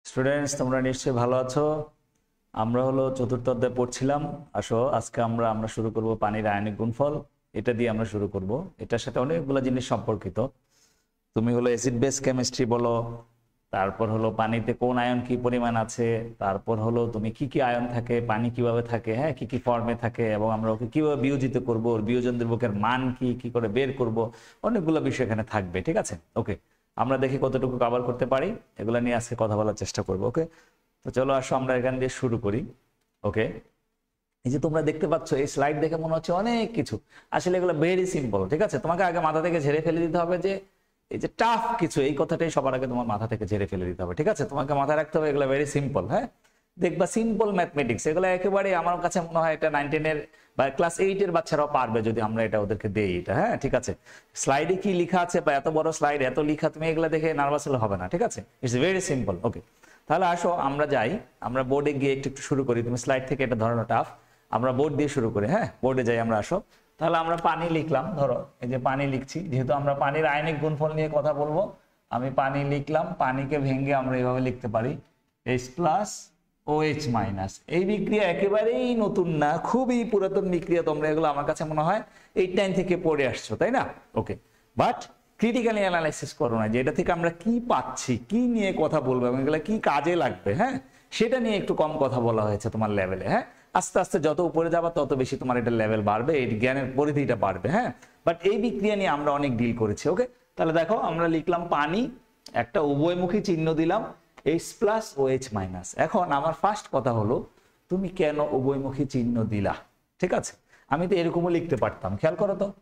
Students তোমরা নিশ্চয়ই ভালো আছো। আমরা হলো চতুর্থ অধ্যায় পড়ছিলাম। আসো আজকে আমরা শুরু করব পানির আয়নিক গুণফল। এটা দিয়ে আমরা শুরু করব। এটার সাথে অনেকগুলো জিনিস সম্পর্কিত। তুমি হলো অ্যাসিড বেস কেমিস্ট্রি বলো, তারপর হলো পানিতে কোন আয়ন কি পরিমাণ আছে, তারপর হলো তুমি কি কি আয়ন থাকে, পানি কিভাবে থাকে, হ্যাঁ কি কি ফর্মে থাকে, এবং আমরা ওকে কিভাবে বিয়োজিত করব, ওর বিয়োজন দ্রব্যকের মান কি কি করে বের করব, অনেকগুলো বিষয় এখানে থাকবে। ঠিক আছে, ওকে। আমরা দেখি কতটুকু কভার করতে পারি, এগুলো নিয়ে আজকে কথা বলার চেষ্টা করবো। ওকে, তো চলো আসো আমরা এখান দিয়ে শুরু করি। ওকে, এই যে তোমরা দেখতে পাচ্ছ এই স্লাইড দেখে মনে হচ্ছে অনেক কিছু, আসলে এগুলো ভেরি সিম্পল। ঠিক আছে, তোমাকে আগে মাথা থেকে ঝেড়ে ফেলে দিতে হবে যে এই যে টাফ কিছু, এই কথাটাই সবার আগে তোমার মাথা থেকে ঝেড়ে ফেলে দিতে হবে। ঠিক আছে, তোমাকে মাথায় রাখতে হবে এগুলো ভেরি সিম্পল। হ্যাঁ, দেখবা সিম্পল ম্যাথমেটিক্স, এগুলো একেবারে আমার কাছে মনে হয় এটা 9-10 বা ক্লাস 8 এর বাচ্চারাও পারবে যদি আমরা এটা ওদেরকে দেই। এটা হ্যাঁ ঠিক আছে, স্লাইডে কি লেখা আছে বা এত বড় স্লাইড এত লেখা, তুমি এগুলো দেখে নার্ভাস হলে হবে না। ঠিক আছে, ইটস ভেরি সিম্পল। ওকে, তাহলে আসো আমরা যাই, আমরা বোর্ডে গিয়ে একটু শুরু করি। তুমি স্লাইড থেকে এটা ধরো টাফ, আমরা বোর্ড দিয়ে শুরু করি। হ্যাঁ, বোর্ডে যাই আমরা। আসো তাহলে আমরা পানি লিখলাম, ধরো এই যে পানি লিখছি, যেহেতু আমরা পানির আয়নিক গুণফল নিয়ে কথা বলবো, আমি পানি লিখলাম। পানিকে ভেঙে আমরা এইভাবে লিখতে পারি H+ OH-। এই বিক্রিয়া একেবারেই নতুন না, খুবই পুরাতন বিক্রিয়া। তোমরা এগুলো আমার কাছে মনে হয় 8-9 থেকে পড়ে আসছো, তাই না? ওকে, বাট ক্রিটিক্যালি অ্যানালাইসিস করো না যে এটা থেকে আমরা কি পাচ্ছি, কি নিয়ে কথা বলবো এবং এগুলো কি কাজে লাগবে। হ্যাঁ, সেটা নিয়ে একটু কম কথা বলা হয়েছে তোমার লেভেলে। হ্যাঁ, আস্তে আস্তে যত উপরে যাবা তত বেশি তোমার এটা লেভেল বাড়বে, এই জ্ঞানের পরিধিটা বাড়বে। হ্যাঁ, বাট এই বিক্রিয়া নিয়ে আমরা অনেক ডিল করেছি। ওকে, তাহলে দেখো আমরা লিখলাম পানি, একটা উভয়মুখী চিহ্ন দিলাম H+ OH-। এখন আমার ফার্স্ট কথা হলো তুমি কেন উভয়মুখী চিহ্ন দিলা? ঠিক আছে, আমি তো এরকমও লিখতে পারতাম, খেয়াল করো তো,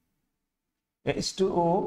H2O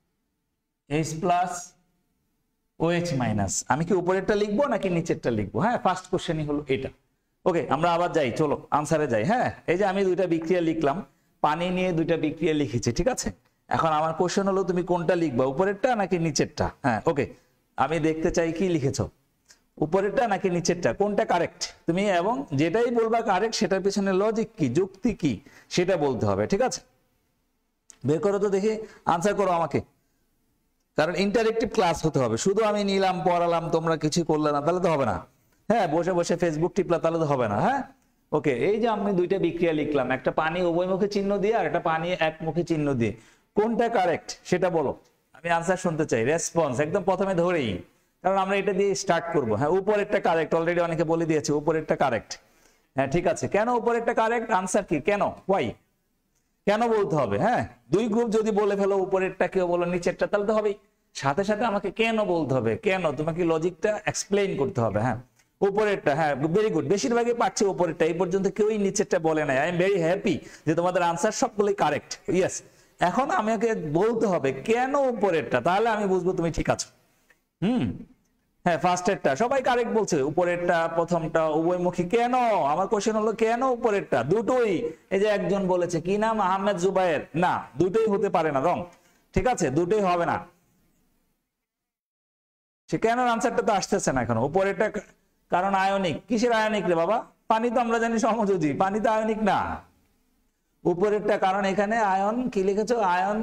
H+ OH-। আমি কি উপরেরটা লিখবো নাকি নিচেরটা লিখবো? হ্যাঁ, ফার্স্ট কোশ্চেনই হলো এটা। ওকে, আমরা আবার যাই, চলো আনসারে যাই। হ্যাঁ, এই যে আমি দুইটা বিক্রিয়া লিখলাম, পানি নিয়ে দুইটা বিক্রিয়া লিখেছি। ঠিক আছে, এখন আমার কোশ্চেন হলো তুমি কোনটা লিখবা, উপরেরটা নাকি নিচেরটা? হ্যাঁ, ওকে, আমি দেখতে চাই কি লিখেছো, উপরেরটা নাকি নিচেরটা, কোনটা কারেক্ট তুমি, এবং যেটাই বলবা কারেক্ট সেটার পিছনে লজিক কি, যুক্তি কি, সেটা বলতে হবে। ঠিক আছে, বের করো তো দেখি, আনসার করো আমাকে, কারণ ইন্টারেক্টিভ ক্লাস হতে হবে। শুধু আমি নিলাম পড়ালাম তোমরা কিছু করলে না, তাহলে তো হবে না। হ্যাঁ, বসে বসে ফেসবুক টিপলা, তাহলে তো হবে না। হ্যাঁ, ওকে, এই যে আমি দুইটা বিক্রিয়া লিখলাম, একটা পানি উভয়মুখী চিহ্ন দিয়ে আর একটা পানি একমুখী চিহ্ন দিয়ে, কোনটা কারেক্ট সেটা বলো, আমি আনসার শুনতে চাই, রেসপন্স একদম প্রথমে ধরেই, কারণ আমরা এটা দিয়ে স্টার্ট করবো। হ্যাঁ, উপরেরটা কারেক্ট, অলরেডি অনেকে বলে দিয়েছে উপরেরটা কারেক্ট। হ্যাঁ ঠিক আছে, কেন উপরেরটা কারেক্ট, আনসার কি, কেন, ওয়াই, কেন বলতে হবে? হ্যাঁ, দুই গ্রুপ যদি বলে ফেলো উপরেরটা, কেউ বলো নিচেরটা, তাহলে তো হবেই, সাথে সাথে আমাকে কেন বলতে হবে, কেন, তোমাকে লজিকটা এক্সপ্লেইন করতে হবে। হ্যাঁ, উপরেরটা, হ্যাঁ ভেরি গুড, বেশিরভাগই পাচ্ছে উপরেরটা, এই পর্যন্ত কেউই নিচেরটা বলে নাই। আই এম ভেরি হ্যাপি যে তোমাদের আনসার সবগুলোই কারেক্ট। ইয়েস, এখন আমাকে বলতে হবে কেন উপরেরটা, তাহলে আমি বুঝবো তুমি ঠিক আছো। হ্যাঁ, ফার্স্টেরটা সবাই কারেক্ট বলছে, উপরেরটা প্রথমটা উভয়মুখী। কেন, আমার কোশ্চেন হলো কেন উপরেরটা, দুটোই। এই যে একজন বলেছে কি নাম, আহমেদ জুবায়ের, না দুটোই হতে পারে না, রং। ঠিক আছে, দুটোই হবে না, সে কেন আনসারটা তো আসতেছে না এখন। উপরেরটা কারণ আয়নিক, কিসের আয়নিক রে বাবা, পানি তো আমরা জানি সমযোজী, পানি তো আয়নিক না। উপরেরটা কারণ এখানে আয়ন কি লিখেছো, আয়ন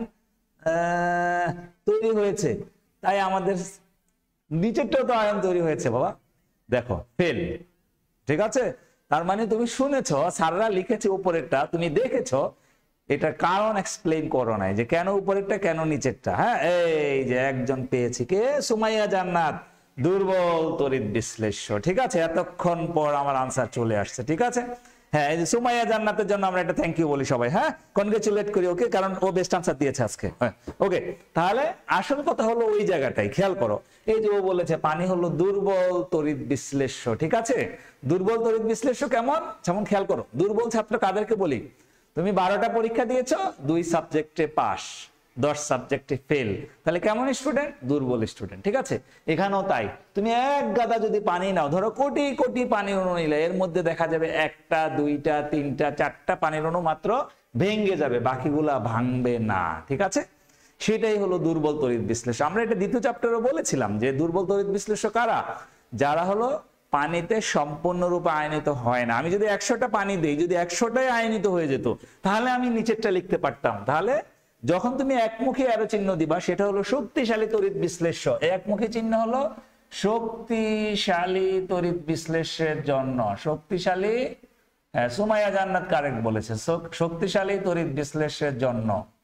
তৈরি হয়েছে, তাই আমাদের নিচেরটাও তো আয়ন তৈরি হয়েছে বাবা। দেখো ফেল, ঠিক আছে, তার মানে তুমি শুনেছো স্যাররা লিখেছে উপরেরটা, তুমি দেখেছো, এটা কারণ এক্সপ্লেইন করো নাই যে কেন উপরেরটা কেন নিচেরটা। হ্যাঁ, এই যে একজন পেয়েছি, কে, সুমাইয়া জান্নাত, দুর্বল তড়িৎ বিশ্লেষ্য। ঠিক আছে, এতক্ষণ পর আমার আনসার চলে আসছে। ঠিক আছে, হ্যাঁ, এই যে সুমাইয়া জান্নাতের জন্য আমরা এটা থ্যাংক ইউ বলি সবাই। হ্যাঁ, কনগ্রেচুলেট করি ওকে, কারণ ও বেস্ট আনসার দিয়েছে আজকে। হ্যাঁ, ওকে, তাহলে আসল কথা হলো ওই জায়গাটাই, খেয়াল করো। এই যে ও বলেছে পানি হলো দুর্বল তড়িৎ বিশ্লেষ্য। ঠিক আছে, দুর্বল তড়িৎ বিশ্লেষ্য কেমন, যেমন খেয়াল করো, দুর্বল ছাত্র কাদেরকে বলি, তুমি 12টা পরীক্ষা দিয়েছো, 2 সাবজেক্টে পাস, 10 সাবজেক্টে ফেল, তাহলে কেমন স্টুডেন্ট, দুর্বল স্টুডেন্ট। ঠিক আছে, এখানেও তাই, তুমি এক গাদা যদি পানি নাও, ধরো কোটি কোটি পানি অণু নিলে, এর মধ্যে দেখা যাবে 1টা 2টা 3টা 4টা পানির অণু মাত্র ভেঙে যাবে, বাকিগুলা ভাঙবে না। ঠিক আছে, সেটাই হলো দুর্বল তড়িৎ বিশ্লেষ্য। আমরা এটা দ্বিতীয় চ্যাপ্টারে বলেছিলাম যে দুর্বল তড়িৎ বিশ্লেষ্য কারা, যারা হলো পানিতে সম্পূর্ণরূপে আয়নিত হয় না। আমি যদি 100টা পানি দিই, যদি 100টাই আয়নিত হয়ে যেত, তাহলে আমি নিচেরটা লিখতে পারতাম। তাহলে যখন তুমি একমুখী অ্যারো চিহ্ন দিবা, সেটা হলো শক্তিশালী তড়িৎ বিশ্লেষ্য। এই একমুখী চিহ্ন হলো শক্তিশালী তড়িৎ বিশ্লেষণের জন্য, শক্তিশালী, হ্যাঁ সুমাইয়া জান্নাত কারেক্ট বলেছে, শক্তিশালী তড়িৎ বিশ্লেষণের জন্য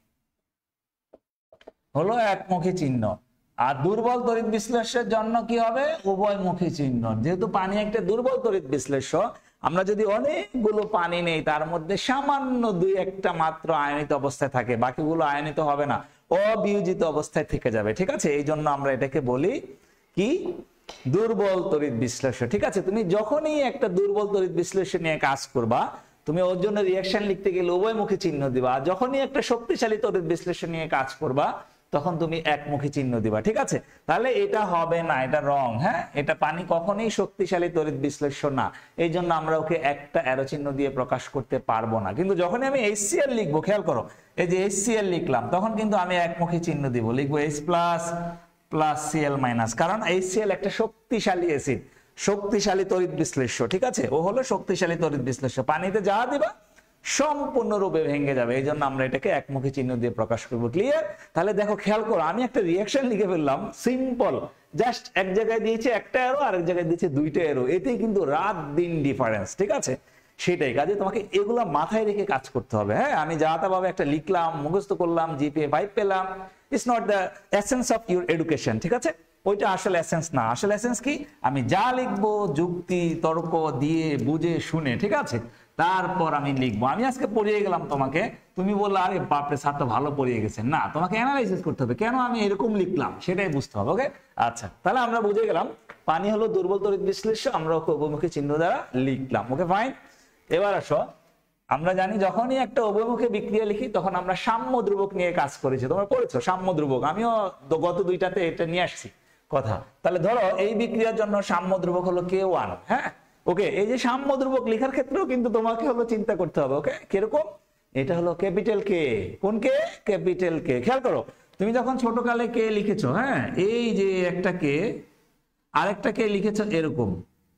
হলো একমুখী চিহ্ন। আর দুর্বল তড়িৎ বিশ্লেষণের জন্য কি হবে? উভয়মুখী চিহ্ন। যেহেতু পানি একটা দুর্বল তড়িৎ বিশ্লেষ্য, আমরা যদি অনেকগুলো পানি নেই তার মধ্যে সামান্য দুই একটা মাত্র আয়নিত অবস্থায় থাকে, বাকিগুলো আয়নিত হবে না, অবিয়োজিত অবস্থায় থেকে যাবে। ঠিক আছে, এই জন্য আমরা এটাকে বলি কি? দুর্বল তড়িৎ বিশ্লেষ্য। ঠিক আছে, তুমি যখনই একটা দুর্বল তড়িৎ বিশ্লেষণ নিয়ে কাজ করবা, তুমি ওর জন্য রিঅ্যাকশন লিখতে গেলে উভয়মুখী চিহ্ন দিবা। আর যখনই একটা শক্তিশালী তড়িৎ বিশ্লেষণ নিয়ে কাজ করবা তখন তুমি একমুখী চিহ্ন দিবা। ঠিক আছে, তাহলে এটা হবে না, এটা রং। হ্যাঁ, এটা পানি কখনোই শক্তিশালী তড়িৎ বিশ্লেষ্য না, এই জন্য আমরা ওকে একটা অ্যারো চিহ্ন দিয়ে প্রকাশ করতে পারবো না। কিন্তু যখনই আমি HCl লিখবো, খেয়াল করো, এই যে HCl লিখলাম, তখন কিন্তু আমি একমুখী চিহ্ন দিব, লিখবো H plus plus Cl minus, কারণ HCl একটা শক্তিশালী অ্যাসিড, শক্তিশালী তড়িৎ বিশ্লেষ্য। ঠিক আছে, ও হলো শক্তিশালী তড়িৎ বিশ্লেষ্য, পানিতে যা দিবা সম্পূর্ণরূপে ভেঙে যাবে, এই জন্য আমরা এটাকে একমুখী চিহ্ন দিয়ে প্রকাশ করব। ক্লিয়ার? তাহলে দেখো, খেয়াল করো, আমি একটা রিঅ্যাকশন লিখে ফেললাম, সিম্পল, জাস্ট এক জায়গায় দিয়েছি একটা অ্যারো, আরেক জায়গায় দিয়েছি দুইটা অ্যারো, এতেই কিন্তু রাত দিন ডিফারেন্স। ঠিক আছে, সেটাই কাজে তোমাকে এগুলা মাথায় রেখে কাজ করতে হবে। হ্যাঁ, আমি যা তা ভাবে একটা লিখলাম, মুখস্থ করলাম, GPA 5 পেলাম, it's not the essence of your education. ঠিক আছে, ওইটা আসলে এসেন্স না। আসলে এসেন্স কি? আমি যা লিখবো যুক্তি তর্ক দিয়ে বুঝে শুনে, ঠিক আছে, তারপর আমি লিখবো। আমি আজকে পড়িয়ে গেলাম তোমাকে, তুমি বললে আরে বাপরে স্যার তো ভালো পড়িয়ে গেছেন, না, তোমাকে অ্যানালাইসিস করতে হবে কেন আমি এরকম লিখলাম, সেটাই বুঝতে হবে। ওকে, আচ্ছা, তাহলে আমরা বুঝে গেলাম পানি হলো দুর্বল তড়িৎ বিশ্লেষ্য, আমরা ওকে উভয়মুখী চিহ্ন দ্বারা লিখলাম। Okay, fine. এবার আসো, আমরা জানি যখনই একটা উভয়মুখী বিক্রিয়া লিখি তখন আমরা সাম্য ধ্রুবক নিয়ে কাজ করেছি, তোমরা পড়েছো সাম্য ধ্রুবক, আমিও গত দুইটাতে এটা নিয়ে আসছি কথা। তাহলে ধরো এই বিক্রিয়ার জন্য সাম্য ধ্রুবক হলো K1। হ্যাঁ, ওকে, এই যে সাম্য ধ্রুবক লেখার ক্ষেত্রেও কিন্তু তোমাকে হলো চিন্তা করতে হবে। ওকে, কিরকম? এটা হলো ক্যাপিটাল K। কোন K? Capital K। খেয়াল করো, তুমি যখন ছোটকালে K লিখেছো, হ্যাঁ, এই যে একটা K আরেকটা K লিখেছো এরকম,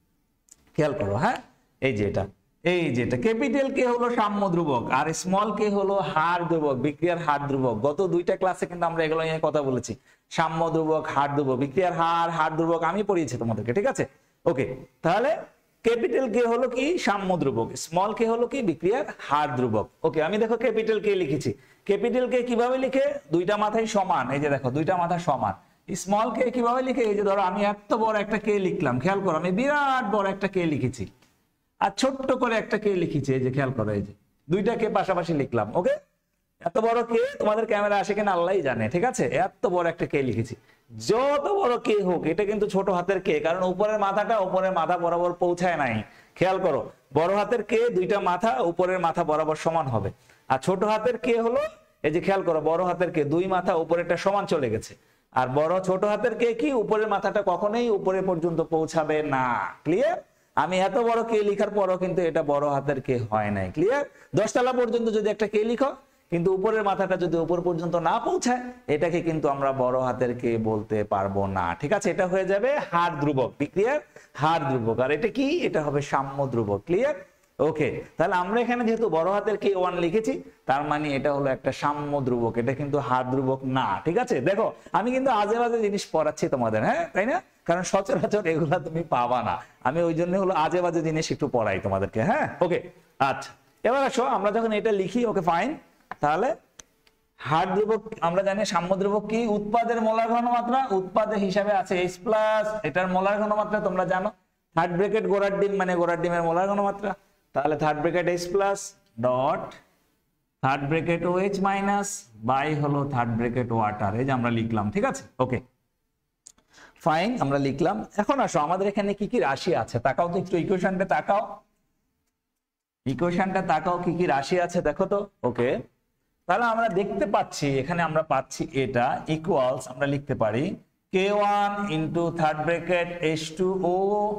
খেয়াল করো। হ্যাঁ, এই যে এটা ক্যাপিটাল K হলো সাম্য ধ্রুবক, আর স্মল K হলো হার ধ্রুবক, বিক্রিয়ার হার ধ্রুবক। গত দুইটা ক্লাসে কিন্তু আমরা এগুলো নিয়ে কথা বলেছি, সাম্য ধ্রুবক, হার ধ্রুবক, বিক্রিয়ার হার ধ্রুবক আমি পড়িয়েছি তোমাদেরকে। ঠিক আছে, ওকে, তাহলে ক্যাপিটাল K হলো কি? সাম্য ধ্রুবক। স্মল K হলো কি? বিক্রিয়ার হার ধ্রুবক। ওকে, আমি দেখো ক্যাপিটাল K লিখেছি। ক্যাপিটাল K কিভাবে লিখে? দুইটা মাথাই সমান, এই যে দেখো দুইটা মাথা সমান। স্মল K কিভাবে লিখে? এই যে ধরো আমি এত বড় একটা K লিখলাম, খেয়াল করো, আমি বিরাট বড় একটা K লিখেছি, আর ছোট্ট করে একটা K লিখেছি, এই যে খেয়াল করো, এই যে দুইটা K পাশাপাশি লিখলাম। ওকে, এত বড় K তোমাদের ক্যামেরা আসে কিনা আল্লাহই জানে। ঠিক আছে, এত বড় একটা K লিখেছি। যত বড় K হোক, এটা কিন্তু ছোট হাতের K, কারণ উপরের মাথাটা উপরের মাথা বরাবর পৌঁছায় নাই। খেয়াল করো, বড় হাতের K দুইটা মাথা উপরের মাথা বরাবর সমান হবে, আর ছোট হাতের K হলো, এই যে খেয়াল করো, বড় হাতের K দুই মাথা উপরেরটা সমান চলে গেছে, আর ছোট হাতের K কি? উপরের মাথাটা কখনোই উপরে পর্যন্ত পৌঁছাবে না। ক্লিয়ার? আমি এত বড় K লিখার পরও কিন্তু এটা বড় হাতের K হয় নাই। ক্লিয়ার? 10 তলা পর্যন্ত যদি একটা K লিখো, কিন্তু উপরের মাথাটা যদি উপর পর্যন্ত না পৌঁছায়, এটাকে কিন্তু আমরা বড় হাতের K বলতে পারবো না। ঠিক আছে, এটা হয়ে যাবে হার ধ্রুবক, বিক্রিয়ার হার ধ্রুবক। আর এটা কি? এটা হবে সাম্য ধ্রুবক। ক্লিয়ার? ওকে, তাহলে আমরা এখানে যেহেতু বড় হাতের K1 লিখেছি, তার মানে এটা হলো একটা সাম্য ধ্রুবক, এটা কিন্তু হার ধ্রুবক না। ঠিক আছে, দেখো আমি কিন্তু আজে বাজে জিনিস পড়াচ্ছি তোমাদের, হ্যাঁ, তাই না? কারণ সচরাচর এগুলা তুমি পাবা না, আমি ওই জন্য হলো আজে বাজে জিনিস একটু পড়াই তোমাদেরকে। হ্যাঁ, ওকে, আচ্ছা, এবার আসো, আমরা যখন এটা লিখি, ওকে ফাইন, তাহলে হার ধ্রুবক আমরা জানি, সাম্য ধ্রুবক কি? উৎপাদের মোলার ঘনমাত্রা, উৎপাদের হিসাবে আছে H প্লাস, এটার মোলার ঘনমাত্রা তোমরা জানো, থার্ড ব্র্যাকেট গোড়ার ডিম মানে গোড়ার ডিমের মোলার ঘনমাত্রা, তাহলে third bracket H plus dot third bracket OH minus by হলো থার্ড ব্র্যাকেট ওয়াটার, এই যে আমরা লিখলাম। ঠিক আছে, ওকে ফাইন, আমরা লিখলাম। এখন আসো, আমাদের এখানে কি কি রাশি আছে তাকাও তো একটু, ইকুয়েশনটা তাকাও, ইকুয়েশনটা তাকাও, কি কি রাশি আছে দেখো তো। ওকে, তাহলে আমরা দেখতে পাচ্ছি এখানে আমরা পাচ্ছি এটা ইকুয়ালস, আমরা লিখতে পারি K1 into third bracket H2O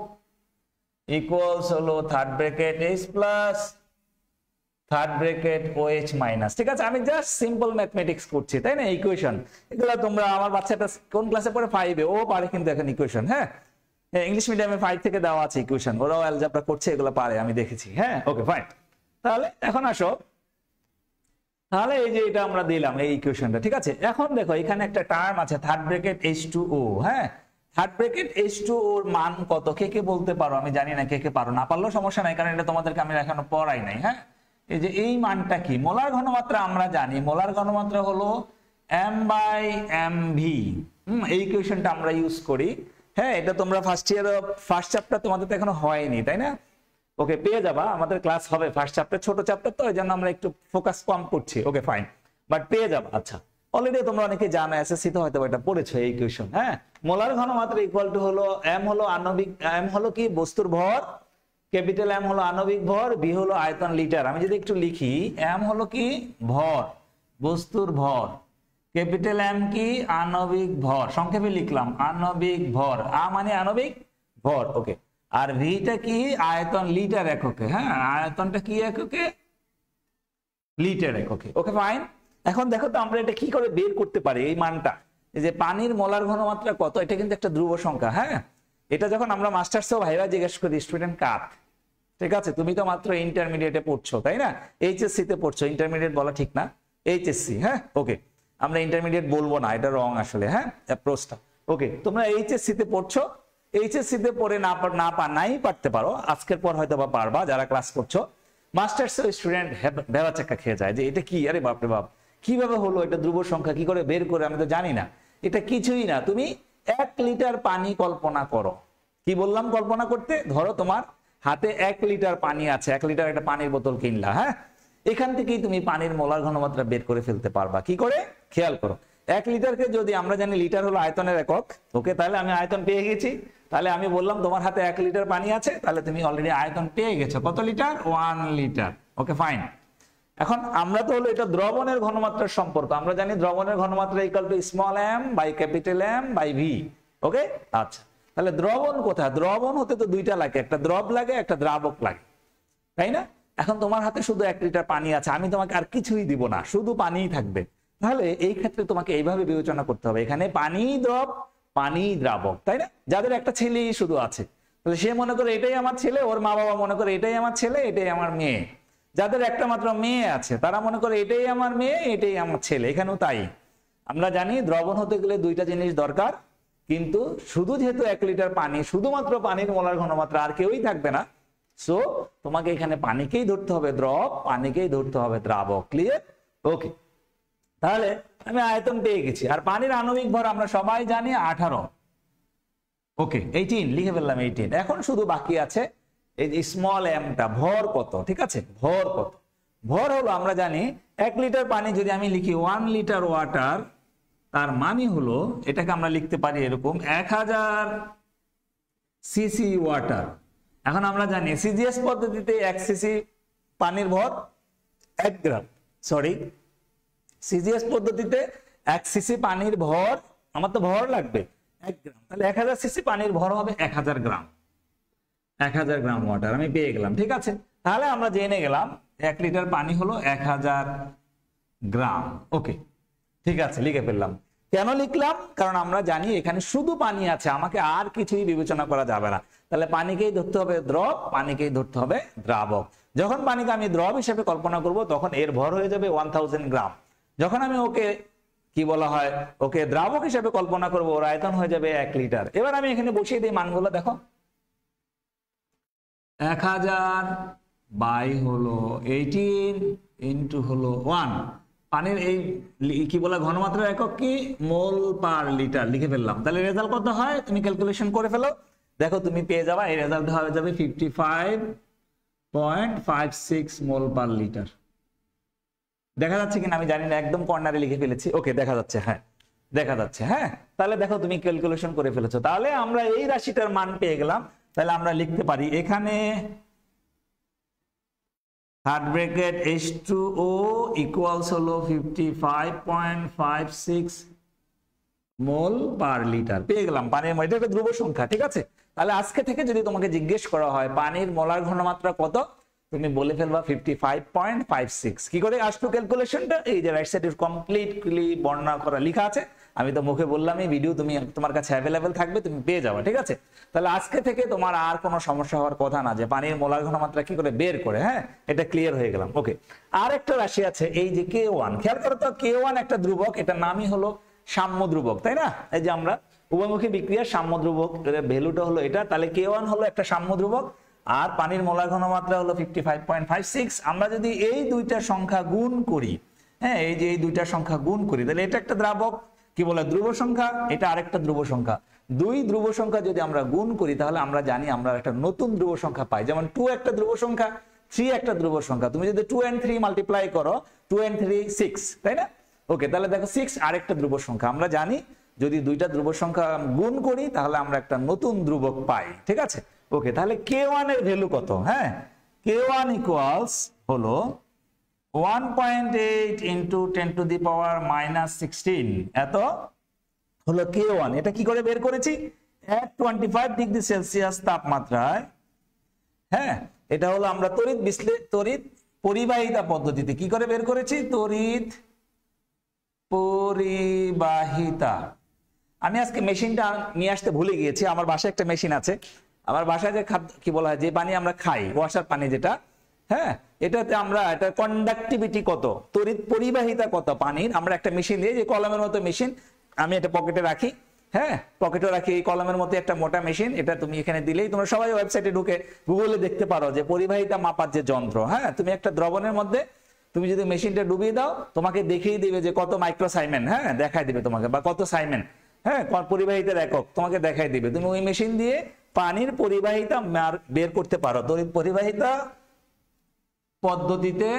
equals হলো third bracket H plus third bracket OH minus. ঠিক আছে, আমি জাস্ট সিম্পল ম্যাথমেটিক্স করছি, তাই না? ইকুয়েশন এগুলো তোমরা, আমার বাচ্চাটা কোন ক্লাসে পড়ে? 5-এ, ও পারে কিন্তু এখন ইকুয়েশন। হ্যাঁ, ইংলিশ মিডিয়ামে 5 থেকে দেওয়া আছে ইকুয়েশন, ওরাও অ্যালজেব্রা করছে, এগুলো পারে, আমি দেখেছি। হ্যাঁ, ওকে ফাইন, তাহলে এখন আসো, তাহলে এই যে এটা আমরা দিলাম এই ইকুয়েশনটা। ঠিক আছে, এখন দেখো এখানে একটা টার্ম আছে থার্ড ব্র্যাকেট H2O। হ্যাঁ, হার্ড ব্র্যাকেট H2O ওর মান কত কে কে বলতে পারো? আমি জানি না, কে কে পারো, না পারলেও সমস্যা নাই, কারণ এটা তোমাদেরকে আমি এখনো পড়াই নাই। হ্যাঁ, এই যে এই মানটা কি, মোলার ঘনমাত্রা আমরা জানি, মোলার ঘনমাত্রা হলো m/mv। এই ইকুয়েশনটা আমরা ইউজ করি। হ্যাঁ, এটা তোমরা ফার্স্ট চ্যাপ্টার তোমাদের তো এখনো হয়নি, তাই না? ওকে, পেয়ে যাবা, আমাদের ক্লাস হবে ফার্স্ট চ্যাপ্টার, ছোট চ্যাপ্টার তো, এই জন্য আমরা একটু ফোকাস কম করছি। ওকে ফাইন, বাট পেয়ে যাবা। আচ্ছা, অলরেডি তোমরা অনেকে জানো, এসএসসি তে হয়তো এটা পড়েছো এই ইকুয়েশন। হ্যাঁ, মোলার ঘনমাত্রা ইকুয়াল টু হলো m হলো আণবিক, m হলো কি বস্তুর ভর, ক্যাপিটাল M হলো আণবিক ভর, b হলো আয়তন লিটার। আমি যদি একটু লিখি, m হলো কি ভর, বস্তুর ভর, ক্যাপিটাল M কি আণবিক ভর, সংক্ষেপে লিখলাম আণবিক ভর, মানে আণবিক ভর। ওকে, আর v টা কি আয়তন লিটার এককে। হ্যাঁ, আয়তনটা কি এককে, লিটার এককে। ওকে ফাইন, এখন দেখো তো আমরা এটা কি করে বের করতে পারি এই মানটা, এই যে পানির মোলার ঘনমাত্রা কত, এটা কিন্তু একটা ধ্রুব সংখ্যা। হ্যাঁ, এটা যখন আমরা মাস্টার্সেও ভাইবা জিজ্ঞেস করি স্টুডেন্ট কাট, ঠিক আছে, তুমি তো মাত্র ইন্টারমিডিয়েটে পড়ছো, তাই না? এইচএসসি তে পড়ছো, ইন্টারমিডিয়েট বলা ঠিক না, এইচএসসি। হ্যাঁ, ওকে, আমরা ইন্টারমিডিয়েট বলবো না, এটা রং আসলে। হ্যাঁ, অ্যাপ্রোচটা। ওকে, তোমরা এইচএসসি তে পড়ছো, এইচএসসি তে পড়ে নাই পারতে পারো, আজকের পর হয়তো বা পারবা যারা ক্লাস করছো। মাস্টার্স স্টুডেন্ট ভেবা চাকা খেয়ে যায় যে এটা কি, আরে বাপরে বাপ, কিভাবে হলো এটা ধ্রুব সংখ্যা, কি করে বের করে, আমি তো জানি না। এটা কিছুই না, তুমি 1 লিটার পানি কল্পনা করো। কি বললাম কল্পনা করতে? ধরো তোমার হাতে 1 লিটার পানি আছে, 1 লিটার একটা পানির বোতল কিনলা। হ্যাঁ, এখান থেকেই তুমি পানির মোলার ঘনমাত্রা বের করে ফেলতে পারবা। কি করে? খেয়াল করো, 1 লিটারকে যদি আমরা জানি লিটার হলো আয়তনের একক, ওকে, তাহলে আমি আয়তন পেয়ে গেছি। তাহলে আমি বললাম তোমার হাতে 1 লিটার পানি আছে, তাহলে তুমি অলরেডি আয়তন পেয়ে গেছো। কত লিটার? 1 লিটার। ওকে ফাইন, এখন আমরা তো হলো এটা দ্রবণের ঘনমাত্রার সম্পর্ক, আমরা জানি দ্রবণের ঘনমাত্রা ইকুয়াল টু স্মল m বাই capital M by v। Okay, আচ্ছা, তাহলে দ্রবণ কোথায়? দ্রবণ হতে তো দুইটা লাগে, একটা দ্রব লাগে, একটা দ্রাবক লাগে, তাই না? এখন তোমার হাতে শুধু 1 লিটার পানি আছে, আমি তোমাকে আর কিছুই দিব না, শুধু পানিই থাকবে। তাহলে এই ক্ষেত্রে তোমাকে এইভাবে বিবেচনা করতে হবে, এখানে পানি দ্রব, পানি দ্রাবক, তাই না? যাদের একটা ছেলেই শুধু আছে, তাহলে সে মনে করে এটাই আমার ছেলে, ওর মা বাবা মনে করে এটাই আমার ছেলে, এটাই আমার মেয়ে। যাদের একটা মাত্র মেয়ে আছে, তারা মনে করে এটাই আমার মেয়ে, এটাই আমার ছেলে। এখানেও তাই, আমরা জানি দ্রবণ হতে গেলে দুইটা জিনিস দরকার, কিন্তু শুধু যেহেতু 1 লিটার পানি, শুধুমাত্র পানির মোলার ঘনমাত্রা, আর কেউই থাকবে না, সো তোমাকে এখানে পানিকেই ধরতে হবে দ্রব, পানিকেই ধরতে হবে দ্রাবক। ক্লিয়ার? ওকে, তাহলে আমি আয়তন পেয়ে গেছি, আর পানির আণবিক ভর আমরা সবাই জানি 18। ওকে, 18 লিখে ফেললাম, 18। এখন শুধু বাকি আছে এই যে স্মল এমটা, ভর কত? ঠিক আছে, ভর কত? ভর হলো আমরা জানি 1 লিটার পানি যদি আমি লিখি 1 লিটার ওয়াটার, তার মানে হলো এটাকে আমরা লিখতে পারি এরকম 1000 সিসি ওয়াটার। এখন আমরা জানি সিজিএস পদ্ধতিতে 1 সিসি পানির ভর 1 গ্রাম, সরি, সিজিএস পদ্ধতিতে 1 সিসি পানির ভর, আমার তো ভর লাগবে 1 গ্রাম, তাহলে 1000 সিসি পানির ভর হবে 1000 গ্রাম। 1000 গ্রাম ওয়াটার আমি পেয়ে গেলাম। ঠিক আছে, তাহলে আমরা জেনে গেলাম 1 লিটার পানি হলো 1000 গ্রাম। ওকে, ঠিক আছে, লিখে ফেললাম। কেন লিখলাম? কারণ আমরা জানি এখানে শুধু পানি আছে, আমাকে আর কিছুই বিবেচনা করা যাবে না। তাহলে পানিকেই ধরতে হবে দ্রব, পানিকেই ধরতে হবে দ্রাবক। যখন পানিকে আমি দ্রব হিসেবে কল্পনা করব, তখন এর ভর হয়ে যাবে 1000 গ্রাম। যখন আমি ওকে কি বলা হয়, ওকে দ্রাবক হিসেবে কল্পনা করব, ওর আয়তন হয়ে যাবে 1 লিটার। এবার আমি এখানে বসিয়ে দিই মানগুলো, দেখো 1000 বাই হলো 18 ইন্টু হলো 1। পানির এই কি বলা ঘনমাত্রার একক কি? Mole per litre. লিখে ফেললাম। তাহলে রেজাল্ট কত হয় তুমি ক্যালকুলেশন করে ফেলো, দেখো তুমি পেয়ে যাবা, এই রেজাল্ট হয়ে যাবে 55.56 মোল পার লিটার। দেখা যাচ্ছে কিনা আমি জানি না, একদম কর্নারে লিখে ফেলেছি। ওকে, দেখা যাচ্ছে, হ্যাঁ দেখা যাচ্ছে। হ্যাঁ, তাহলে দেখো তুমি ক্যালকুলেশন করে ফেলেছো। তাহলে আমরা এই রাশিটার মান পেয়ে গেলাম। তাহলে আমরা লিখতে পারি এখানে হার্ড ব্র্যাকেট H2O ইকুয়ালস হলো 55.56 মোল পার লিটার পেয়ে গেলাম পানির। এটা একটা ধ্রুব সংখ্যা, ঠিক আছে। তাহলে আজকে থেকে যদি তোমাকে জিজ্ঞেস করা হয় পানির মোলার ঘনমাত্রা কত, তুমি বলে ফেলবা 55.56। কি করে আসলো ক্যালকুলেশনটা? এই যে রাইট সাইডে কমপ্লিটলি বর্ণনা করা লেখা আছে। আমি তো মুখে বললাম, এই ভিডিও তুমি তোমার কাছে অ্যাভেলেবেল থাকবে, তুমি পেয়ে যাবে, ঠিক আছে। তাহলে আজকে থেকে তোমার আর কোনো সমস্যা হওয়ার কথা না যে পানির মোলার ঘনমাত্রা কি করে বের করে। হ্যাঁ, এটা ক্লিয়ার হয়ে গেলাম। ওকে, আর একটা রাশি আছে এই যে K1। খেয়াল করো তো, K1 একটা ধ্রুবক, এটার নামই হলো সাম্য ধ্রুবক, তাই না? এই যে আমরা উভয়মুখী বিক্রিয়ার সাম্য ধ্রুবক ভ্যালুটা হলো এটা। তাহলে K1 হলো একটা সাম্য ধ্রুবক আর পানির মোলার ঘনমাত্রা হলো 55.56। আমরা যদি এই দুইটা সংখ্যা গুণ করি, হ্যাঁ এই যে এই দুইটা সংখ্যা গুণ করি, তাহলে এটা একটা দ্রাবক কি বলে ধ্রুব সংখ্যা, এটা আরেকটা ধ্রুব সংখ্যা। দুই ধ্রুব সংখ্যা যদি আমরা গুণ করি তাহলে আমরা জানি আমরা একটা নতুন ধ্রুব সংখ্যা পাই। যেমন 2 একটা ধ্রুব সংখ্যা, 3 একটা ধ্রুব সংখ্যা। তুমি যদি 2 and 3 মাল্টিপ্লাই করো, 2 and 3 6, তাই না? ওকে, তাহলে দেখো 6 আরেকটা ধ্রুব সংখ্যা। আমরা জানি যদি দুইটা ধ্রুব সংখ্যা গুণ করি তাহলে আমরা একটা নতুন ধ্রুবক পাই, ঠিক আছে? ওকে, তাহলে K1 এর ভ্যালু কত? হ্যাঁ, K1 ইকুয়ালস হলো 1.8 into 10 to the power minus 16, এত হলো K1। এটা কি করে বের করেছি? at 25 ডিগ্রি সেলসিয়াস তাপমাত্রায়, হ্যাঁ এটা হলো আমরা তড়িৎ পরিবাহিতা পদ্ধতিতে কি করে বের করেছি? তড়িৎ পরিবাহিতা। আমি আজকে মেশিনটা নিয়ে আসতে ভুলে গিয়েছি। আমার বাসায় একটা মেশিন আছে। আমার বাসায় যে খাদ্য কি বলা হয়, যে পানি আমরা খাই, ওয়াসার পানি যেটা, হ্যাঁ এটাতে আমরা এটা কন্ডাক্টিভিটি কত, তড়িৎ পরিবাহিতা কত পানির, আমরা একটা মেশিন দিয়ে, যে কলমের মতো মেশিন, আমি এটা পকেটে রাখি, হ্যাঁ পকেটে রাখি, এই কলমের মতো একটা মোটা মেশিন, এটা তুমি এখানে দিলেই তোমরা সবাই ওয়েবসাইটে ঢুকে গুগলে দেখতে পারো যে পরিবাহিতা মাপার যে যন্ত্র, হ্যাঁ তুমি একটা দ্রবণের মধ্যে তুমি যদি মেশিনটা ডুবিয়ে দাও তোমাকে দেখিয়ে দিবে যে কত মাইক্রোসাইমেন, হ্যাঁ দেখাই দিবে তোমাকে, বা কত সাইমেন, হ্যাঁ পরিবাহিতার একক তোমাকে দেখাই দিবে। তুমি ওই মেশিন দিয়ে পানির পরিবাহিতা বের করতে পারো তড়িৎ পরিবাহিতা পদ্ধতিতে।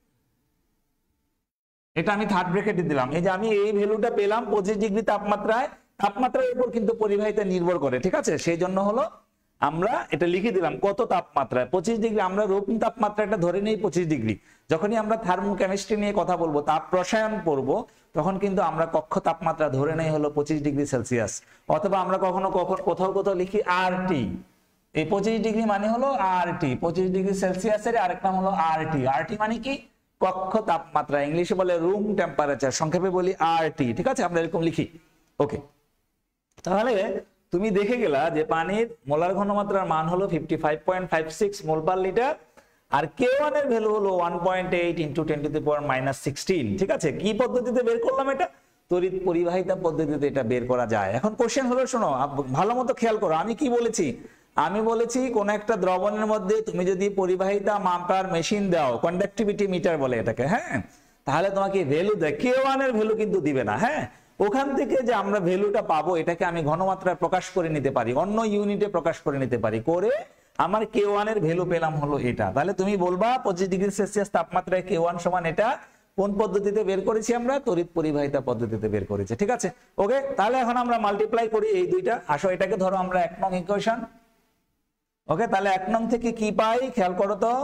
এটা আমি থার্ড ব্র্যাকেটে দিলাম। এই যে আমি এই ভ্যালুটা পেলাম 25 ডিগ্রি তাপমাত্রায়, তাপমাত্রার উপর কিন্তু পরিবাহিতা নির্ভর করে, ঠিক আছে? সেই জন্য হলো আমরা এটা লিখে দিলাম কত তাপমাত্রায়, 25 ডিগ্রি। আমরা রূপ তাপমাত্রাটা ধরে নেই 25 ডিগ্রি। যখনই আমরা থার্মোকেমিস্ট্রি নিয়ে কথা বলবো, তাপ রসায়ন পড়বো, তখন কিন্তু আমরা কক্ষ তাপমাত্রা ধরে নেই হলো 25 ডিগ্রি সেলসিয়াস। অথবা আমরা কোথাও লিখি RT। এই 25 ডিগ্রি মানে হলো RT, 25 ডিগ্রি সেলসিয়াসের আরেক নাম হলো RT। RT মানে কি? কক্ষ তাপমাত্রা, ইংলিশে বলে রুম টেম্পারেচার, সংক্ষেপে বলি RT, ঠিক আছে? আমরা এরকম লিখি। ওকে, তাহলে তুমি দেখে গেলা যে পানির মোলার ঘনমাত্রার মান হলো 55.56 মোল পার লিটার, আর K1 এর ভ্যালু হলো 1.8 into 10 to the power minus 16, ঠিক আছে? কি পদ্ধতিতে বের করলাম এটা? তড়িৎ পরিবাহিতা পদ্ধতিতে এটা বের করা যায়। এখন কোশ্চেন হলো, শোনো ভালো মতো খেয়াল করো, আমি কি বলেছি? আমি বলেছি কোন একটা দ্রবণের মধ্যে তুমি যদি পরিবাহিতা মাপার মেশিন দাও, কন্ডাক্টিভিটি মিটার বলে এটাকে, হ্যাঁ তাহলে তোমাকে ভ্যালু দেয়, K1 এর ভ্যালু কিন্তু দিবে না, হ্যাঁ ওখান থেকে যে আমরা ভ্যালুটা পাবো এটাকে আমি ঘনমাত্রায় প্রকাশ করে নিতে পারি, অন্য ইউনিটে প্রকাশ করে নিতে পারি, করে আমার K1 এর ভ্যালু পেলাম হলো এটা। তাহলে তুমি বলবা 25 ডিগ্রি সেলসিয়াস তাপমাত্রায় K1 সমান এটা। কোন পদ্ধতিতে বের করেছি আমরা? তড়িৎ পরিবাহিতা পদ্ধতিতে বের করেছি, ঠিক আছে? ওকে, তাহলে এখন আমরা মাল্টিপ্লাই করি এই দুইটা। আসো এটাকে ধরো আমরা 1 নং ইকুয়েশন। ওকে, তাহলে 1 নং থেকে কি পাই খেয়াল করো তো।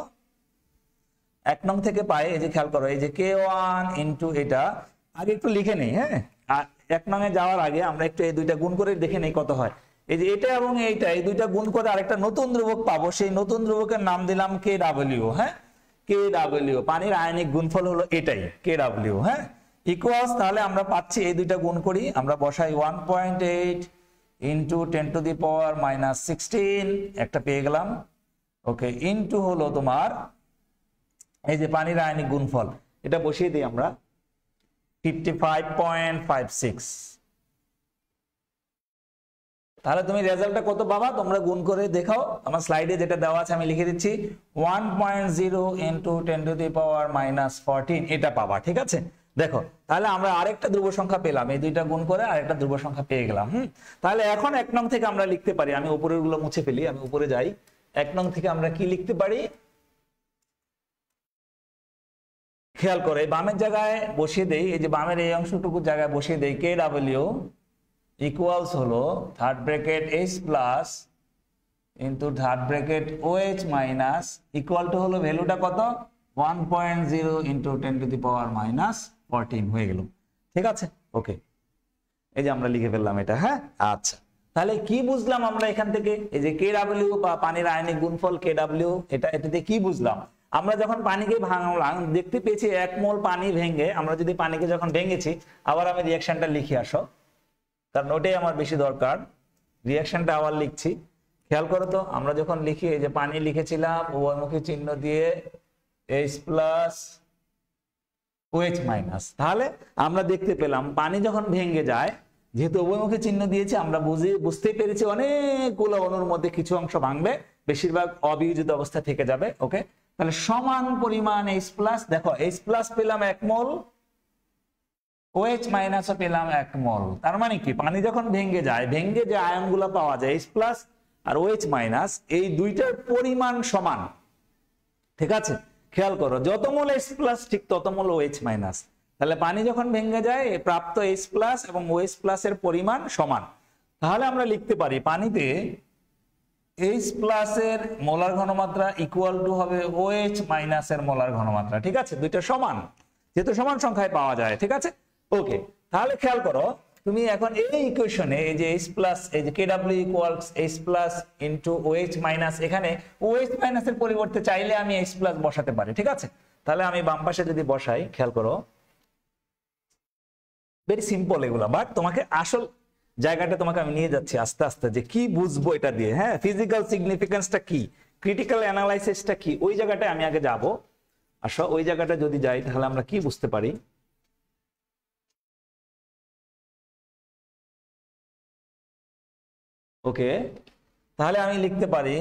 1 নং থেকে পাই, এই যে খেয়াল করো, এই যে K1 ইন্টু এটা, আগে একটু লিখে নেই, হ্যাঁ 1 নং এ যাওয়ার আগে আমরা একটু এই দুইটা গুণ করে দেখে নেই কত হয়। এই যে এটা এবং এইটা, এই দুইটা গুণ করে আরেকটা নতুন ধ্রুবক পাবো, সেই নতুন ধ্রুবকের নাম দিলাম KW, হ্যাঁ KW, পানির আয়নিক গুণফল হলো এটাই KW, হ্যাঁ ইকুয়ালস, তাহলে আমরা পাচ্ছি এই দুইটা গুণ করি, আমরা বসাই 1.8 into 10 to the power minus 16, একটা পেয়ে গেলাম। ওকে, ইনটু হলো তোমার এই যে পানির আয়নিক গুণফল, এটা বসিয়ে দিই আমরা 55.56। তাহলে তুমি রেজাল্টটা কত পাবা তোমরা গুণ করে দেখাও। আমার স্লাইডে যেটা দেওয়া আছে আমি লিখে দিচ্ছি 1.0 into 10 to the power minus 14, এটা পাবা, ঠিক আছে? দেখো তাহলে আমরা আরেকটা ধ্রুব সংখ্যা পেলাম, এই দুইটা গুণ করে আরেকটা ধ্রুব সংখ্যা পেয়ে গেলাম। তাহলে এখন 1 নং থেকে আমরা লিখতে পারি, আমি উপরের গুলো মুছে ফেলি, আমি উপরে যাই। 1 নং থেকে আমরা কি লিখতে পারি খেয়াল করে, এই বামের জায়গায় বসিয়ে দেই, এই যে বামের এই অংশটুকু জায়গায় বসিয়ে দেই KW ইকুয়ালস হলো third bracket H plus into third bracket OH minus equal to হলো ভ্যালুটা কত 1.0 into 10 to the power minus 14 হয়ে গেল, ঠিক আছে? ওকে, এই যে আমরা লিখে ফেললাম এটা, হ্যাঁ আচ্ছা। তাহলে কি বুঝলাম আমরা এখান থেকে? এই যে KW বা পানির আয়নিক গুণফল KW, এটাতে কি বুঝলাম? আমরা যখন পানিকে ভাঙলাম দেখতে পেয়েছি 1 মোল পানি ভেঙে, আমরা যদি পানিকে যখন ভেঙেছি, আবার আমি রিঅ্যাকশনটা লিখে আসো, কারণ ওটাই আমার বেশি দরকার, রিঅ্যাকশনটা আবার লিখছি। খেয়াল করো তো, আমরা যখন লিখি এই যে পানি লিখেছিলাম উভয়মুখী চিহ্ন দিয়ে H প্লাস OH মাইনাস, তাহলে আমরা দেখতে পেলাম পানি যখন ভেঙে যায় যেহেতু উভয়মুখী চিহ্ন দিয়েছে আমরা বুঝতেই পেরেছি অনেকগুলো অণুর মধ্যে কিছু অংশ ভাঙবে, বেশিরভাগ অবিয়োজিত অবস্থা থেকে যাবে। ওকে, তাহলে সমান পরিমাণ H+, দেখো H+ পেলাম 1 মোল, OH মাইনাসও পেলাম 1 মোল। তার মানে কি, পানি যখন ভেঙে যায়, ভেঙে যে আয়নগুলো পাওয়া যায় H+ আর OH মাইনাস, এই দুইটার পরিমাণ সমান। ঠিক আছে, খেয়াল করো, যত মোল H+ ঠিক তত মোল OH মাইনাস। তাহলে পানি যখন ভেঙে যায় প্রাপ্ত H+ এবং OH+ এর পরিমাণ সমান। তাহলে আমরা লিখতে পারি পানিতে H+ এর মোলার ঘনমাত্রা ইকুয়াল টু হবে OH মাইনাস এর মোলার ঘনমাত্রা। ঠিক আছে, দুইটা সমান, যেহেতু সমান সংখ্যায় পাওয়া যায়। ঠিক আছে, ওকে। তাহলে খেয়াল করো, তুমি এখন এই ইকুয়েশনে এই যে H+, এই যে Kw equals H+ into OH minus, এখানে OH মাইনাস এর পরিবর্তে চাইলে আমি H+ বসাতে পারি। ঠিক আছে, তাহলে আমি বাম পাশে যদি বসাই, খেয়াল করো, ভেরি সিম্পল এগুলা, বাট তোমাকে আসল জায়গাটা তোমাকে আমি নিয়ে যাচ্ছি আস্তে আস্তে, যে কি বুঝবো এটা দিয়ে। হ্যাঁ, ফিজিক্যাল সিগনিফিকেন্সটা কি, ক্রিটিক্যাল অ্যানালাইসিসটা কি, ওই জায়গাটায় আমি আগে যাব। আসো ওই জায়গাটা যদি যাই তাহলে আমরা কি বুঝতে পারি। ওকে, তাহলে আমি লিখতে পারি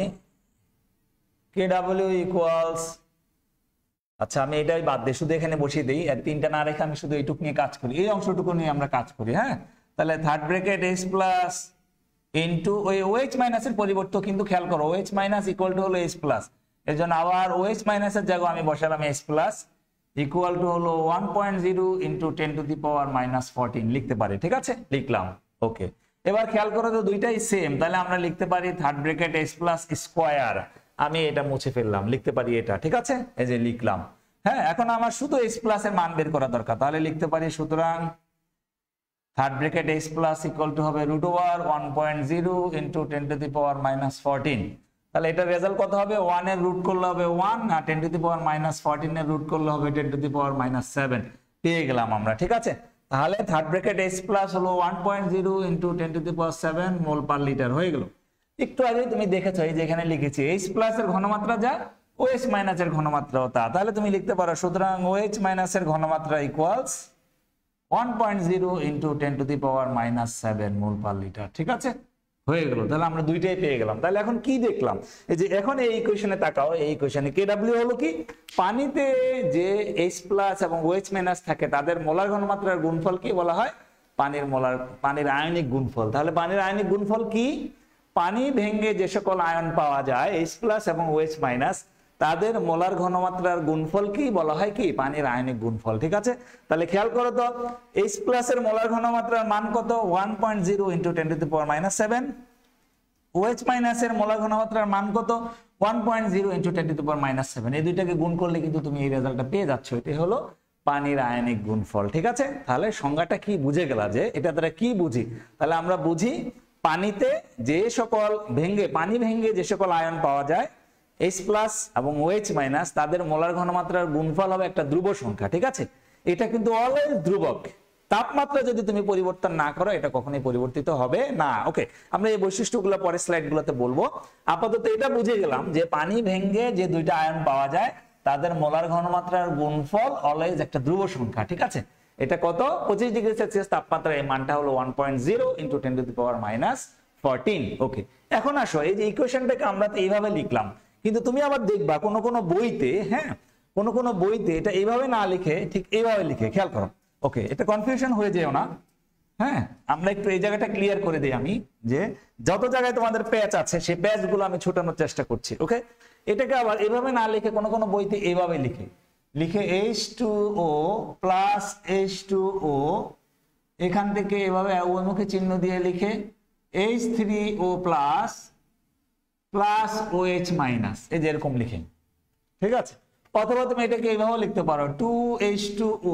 Kw ইকুয়ালস, আচ্ছা আমি এটাই বাদ দিই, শুধু এখানে বসিয়ে দিই, আর তিনটা না রেখে আমি শুধু এইটুকু নিয়ে কাজ করি, এই অংশটুকু নিয়ে আমরা কাজ করি। হ্যাঁ, তাহলে থার্ড ব্র্যাকেট H+ ইনটু ওই OH মাইনাসের পরিবর্তে কিন্তু খেয়াল করো OH মাইনাস ইকুয়াল টু হলো H+, এর জন্য আবার OH মাইনাসের জায়গায় আমি বসালাম H+ ইকুয়াল টু হলো 1.0 ইনটু 10⁻⁻14 লিখতে পারি। ঠিক আছে, লিখলাম। ওকে, এবার খেয়াল করো তো দুইটাই সেম, তাহলে আমরা লিখতে পারি থার্ড ব্র্যাকেট H+ স্কয়ার, আমি এটা মুছে ফেললাম, লিখতে পারি এটা। ঠিক আছে, এই যে লিখলাম। হ্যাঁ, এখন আমার শুধু H+ এর মান বের করা দরকার, তাহলে লিখতে পারি সুতরাং third bracket H+ equal to হবে √1.0 ইনটু 10⁻⁻14। তাহলে এটার রেজাল্ট কত হবে, 1 এর রুট করলে হবে 1, আর 10⁻⁻14 এর রুট করলে হবে 10⁻⁷ পেয়ে গেলাম আমরা। ঠিক আছে, তাহলে থার্ড ব্র্যাকেট H+ হলো 1.0 ইনটু 10⁷ মোল পার লিটার হয়ে গেল। একটু আগে তুমি দেখেছো এই যে এখানে লিখেছি H+ এর ঘনমাত্রা যা, OH মাইনাস এর ঘনমাত্রাও তা, তাহলে তুমি লিখতে পারো সুতরাং OH মাইনাস এর ঘনমাত্রা equals 1.0 into 10⁻⁷ mole per litre. ঠিক আছে, হয়ে গেল। তাহলে আমরা দুইটাই পেয়ে গেলাম। তাহলে এখন কি দেখলাম, এই যে এখন এই ইকুয়েশনে তাকাও, এই ইকুয়েশনে Kw হলো কি, পানিতে যে H+ এবং OH মাইনাস থাকে তাদের মোলার ঘনমাত্রার গুণফল কি বলা হয়, পানির আয়নিক গুণফল। তাহলে পানির আয়নিক গুণফল কি, পানি ভেঙে যে সকল আয়ন পাওয়া যায় H+ এবং OH মাইনাস তাদের মোলার ঘনমাত্রার গুণফল কি বলা হয়, কি পানির আয়নিক গুণফল। ঠিক আছে, তাহলে খেয়াল করো তো H+ এর মোলার ঘনমাত্রার মান কত, 1.0 ইনটু 10⁻⁷, OH মাইনাস এর মোলার ঘনমাত্রার মান কত, 1.0 ইনটু 10⁻⁷। এই দুইটাকে গুণ করলে কিন্তু তুমি এই রেজাল্টটা পেয়ে যাচ্ছ, এটাই হলো পানির আয়নিক গুণফল। ঠিক আছে, তাহলে সংজ্ঞাটা কি বুঝে গেলা, যে এটা দ্বারা কি বুঝি, তাহলে আমরা বুঝি পানিতে যে সকল পানি ভেঙে যে সকল আয়ন পাওয়া যায় H+ এবং OH মাইনাস তাদের মোলার ঘনমাত্রার গুণফল হবে একটা ধ্রুব সংখ্যা। ঠিক আছে, এটা কিন্তু অলওয়েজ ধ্রুবক, তাপমাত্রা যদি তুমি পরিবর্তন না করো এটা কখনোই পরিবর্তিত হবে না। ওকে, আমরা এই বৈশিষ্ট্যগুলো পরে স্লাইডগুলোতে বলবো। আপাতত এটা বুঝে গেলাম যে পানি ভেঙে যে দুইটা আয়ন পাওয়া যায় তাদের মোলার ঘনমাত্রার গুণফল অলওয়েজ একটা ধ্রুব সংখ্যা। ঠিক আছে, এটা কত, 25 ডিগ্রি সেলসিয়াস তাপমাত্রা, এই মানটা হলো 1.0 ইনটু 10⁻⁻14। ওকে, এখন আসো এই যে ইকুয়েশনটাকে আমরা তো এইভাবে লিখলাম, কিন্তু তুমি আবার দেখবা কোন কোন বইতে, হ্যাঁ কোন বইতে এটা এইভাবে না লিখে ঠিক এইভাবে লিখে, খেয়াল করো। ওকে, এটা কনফিউশন হয়ে যেও না। হ্যাঁ, আমরা একটু এই জায়গাটা ক্লিয়ার করে দিই আমি, যে যত জায়গায় তোমাদের প্যাচ আছে সেই প্যাচগুলো আমি ছোটানোর চেষ্টা করছি। ওকে, এটাকে আবার এইভাবে না লিখে কোন বইতে এইভাবে লিখে H2O প্লাস H2O, এখান থেকে এভাবে উভয়মুখী চিহ্ন দিয়ে লিখে H3O plus plus OH minus, এই যে এরকম লিখে। ঠিক আছে, অথবা তুমি এটাকে এইভাবে লিখতে পারো 2H2O,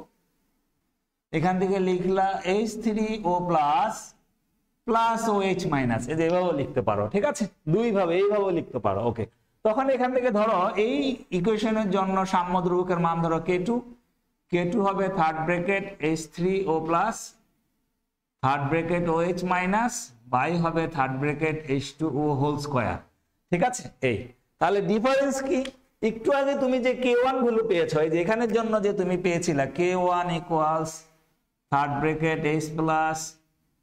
এখান থেকে লিখলা H3O plus plus OH minus, এই যে এইভাবে লিখতে পারো। ঠিক আছে, দুইভাবে এইভাবে লিখতে পারো। ওকে, তখন এখান থেকে ধরো এই ইকুয়েশনের জন্য সাম্য ধ্রুবকের মান ধরো K2 হবে third bracket H3O plus third bracket OH minus by হবে third bracket H2O whole square. ঠিক আছে, এই তাহলে ডিফারেন্স কি, একটু আগে তুমি যে K1 গুলো পেয়েছো, এই যে এখানের জন্য যে তুমি পেয়েছিলা K1 equals third bracket H plus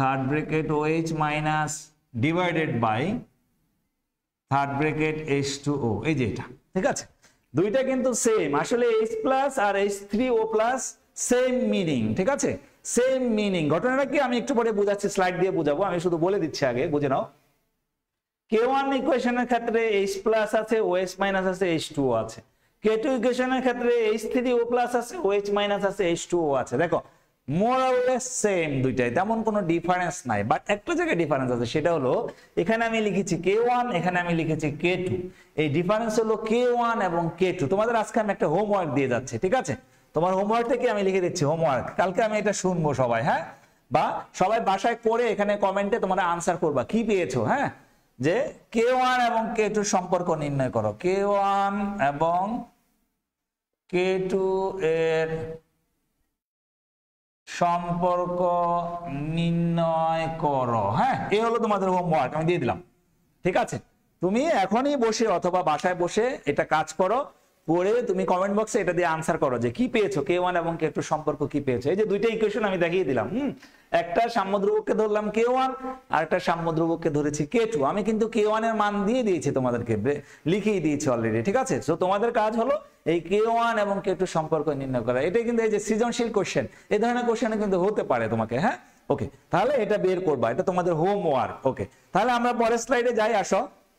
third bracket OH minus divided by third bracket H2O, এই যে এটা, ঠিক আছে? দুইটা কিন্তু সেম, আসলে H প্লাস আর H3O প্লাস সেম মিনিং, ঠিক আছে? Same meaning. ঘটনাটা কি আমি একটু পরে বোঝাচ্ছি, স্লাইড দিয়ে বোঝাবো, আমি শুধু বলে দিচ্ছি আগে, বুঝে নাও। K1 ইকুয়েশনের ক্ষেত্রে H প্লাস আছে, OH মাইনাস আছে, H2O আছে। K2 ইকুয়েশনের ক্ষেত্রে H3O প্লাস আছে, OH মাইনাস আছে, H2O আছে। দেখো মোর অর লেস সেম দুইটাই, তেমন কোনো ডিফারেন্স নাই, বাট একটা জায়গায় ডিফারেন্স আছে, সেটা হলো এখানে আমি লিখেছি K1, এখানে আমি লিখেছি K2। এই ডিফারেন্স হলো K1 এবং K2। তোমাদের আজকে আমি একটা হোমওয়ার্ক দিয়ে যাচ্ছি, ঠিক আছে? তোমার হোমওয়ার্ক থেকে আমি লিখে দিচ্ছি হোমওয়ার্ক, কালকে আমি এটা শুনবো সবাই, হ্যাঁ? বা সবাই বাসায় করে এখানে কমেন্টে তোমরা আনসার করবা কি পেয়েছো, হ্যাঁ? যে K1 এবং K2 সম্পর্ক নির্ণয় করো, K1 এবং K2 এর সম্পর্ক নির্ণয় করো, হ্যাঁ? এই হলো তোমাদের হোমওয়ার্ক, আমি দিয়ে দিলাম, ঠিক আছে? তুমি এখনই বসে অথবা বাসায় বসে এটা কাজ করো, পরে তুমি কমেন্ট বক্সে এটা দিয়ে আনসার করো যে কি পেয়েছো, K1 এবং K2 সম্পর্ক কি পেয়েছো। এই যে দুইটা ইকুয়েশন আমি দেখিয়ে দিলাম, একটা সাম্যধ্রুবককে ধরলাম K1 আর একটা সাম্যধ্রুবককে ধরেছি K2। আমি কিন্তু K1 এর মান দিয়ে দিয়েছি তোমাদেরকে, লিখেই দিয়েছি অলরেডি, ঠিক আছে? সো তোমাদের কাজ হলো এই K1 এবং K2 সম্পর্ক নির্ণয় করা। এটা কিন্তু এই যে সৃজনশীল কোশ্চেন, এই ধরনের কোশ্চেন কিন্তু হতে পারে তোমাকে, হ্যাঁ? ওকে, তাহলে এটা বের করবা, এটা তোমাদের হোমওয়ার্ক। ওকে, তাহলে আমরা পরের স্লাইডে যাই, আসো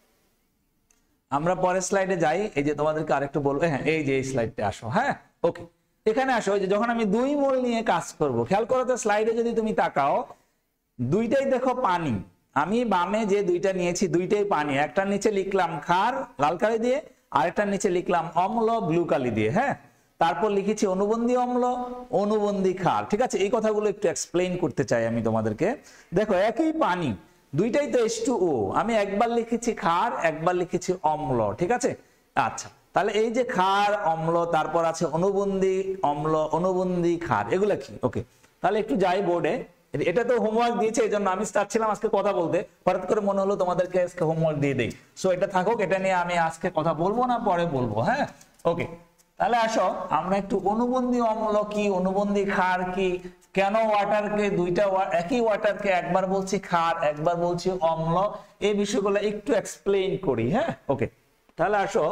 আমরা পরের স্লাইডে যাই। এই যে তোমাদেরকে আরেকটু বলবো, হ্যাঁ এই যে এই স্লাইডে আসো, হ্যাঁ ওকে, এখানে আসো। যে যখন আমি 2 মোল নিয়ে কাজ করব, খেয়াল করো তো স্লাইডে যদি তুমি তাকাও, দুইটাই দেখো পানি। আমি বামে যে দুইটা নিয়েছি দুইটাই পানি, একটার নিচে লিখলাম ক্ষার লাল কালি দিয়ে, আরেকটার নিচে লিখলাম অম্ল ব্লু কালি দিয়ে, হ্যাঁ? তারপর লিখেছি অনুবন্ধী অম্ল, অনুবন্ধী ক্ষার, ঠিক আছে? এই কথাগুলো একটু এক্সপ্লেইন করতে চাই আমি তোমাদেরকে। দেখো একই পানি, দুইটাই তো H2O, আমি একবার লিখেছি ক্ষার, একবার লিখেছি অম্ল, ঠিক আছে? আচ্ছা, তাহলে এই যে ক্ষার অম্ল, তারপর আছে অনুবন্ধী অম্ল, অনুবন্ধী ক্ষার, এগুলা কি? ওকে, তাহলে একটু যাই বোর্ডে। এটা তো হোমওয়ার্ক দিয়েছে, এই জন্য আমি চাচ্ছিলাম আজকে কথা বলতে, হঠাৎ করে মনে হলো তোমাদেরকে আজকে হোমওয়ার্ক দিয়ে দেই। সো এটা থাকুক, এটা নিয়ে আমি আজকে কথা বলবো না, পরে বলবো, হ্যাঁ? ওকে, তাহলে আসো আমরা একটু অনুবন্ধী অম্ল কি, অনুবন্ধী ক্ষার কি, কেন ওয়াটারকে দুইটা একই ওয়াটারকে একবার বলছি ক্ষার, একবার বলছি অম্ল, এই বিষয়গুলো একটু এক্সপ্লেইন করি, হ্যাঁ? ওকে, তাহলে আসো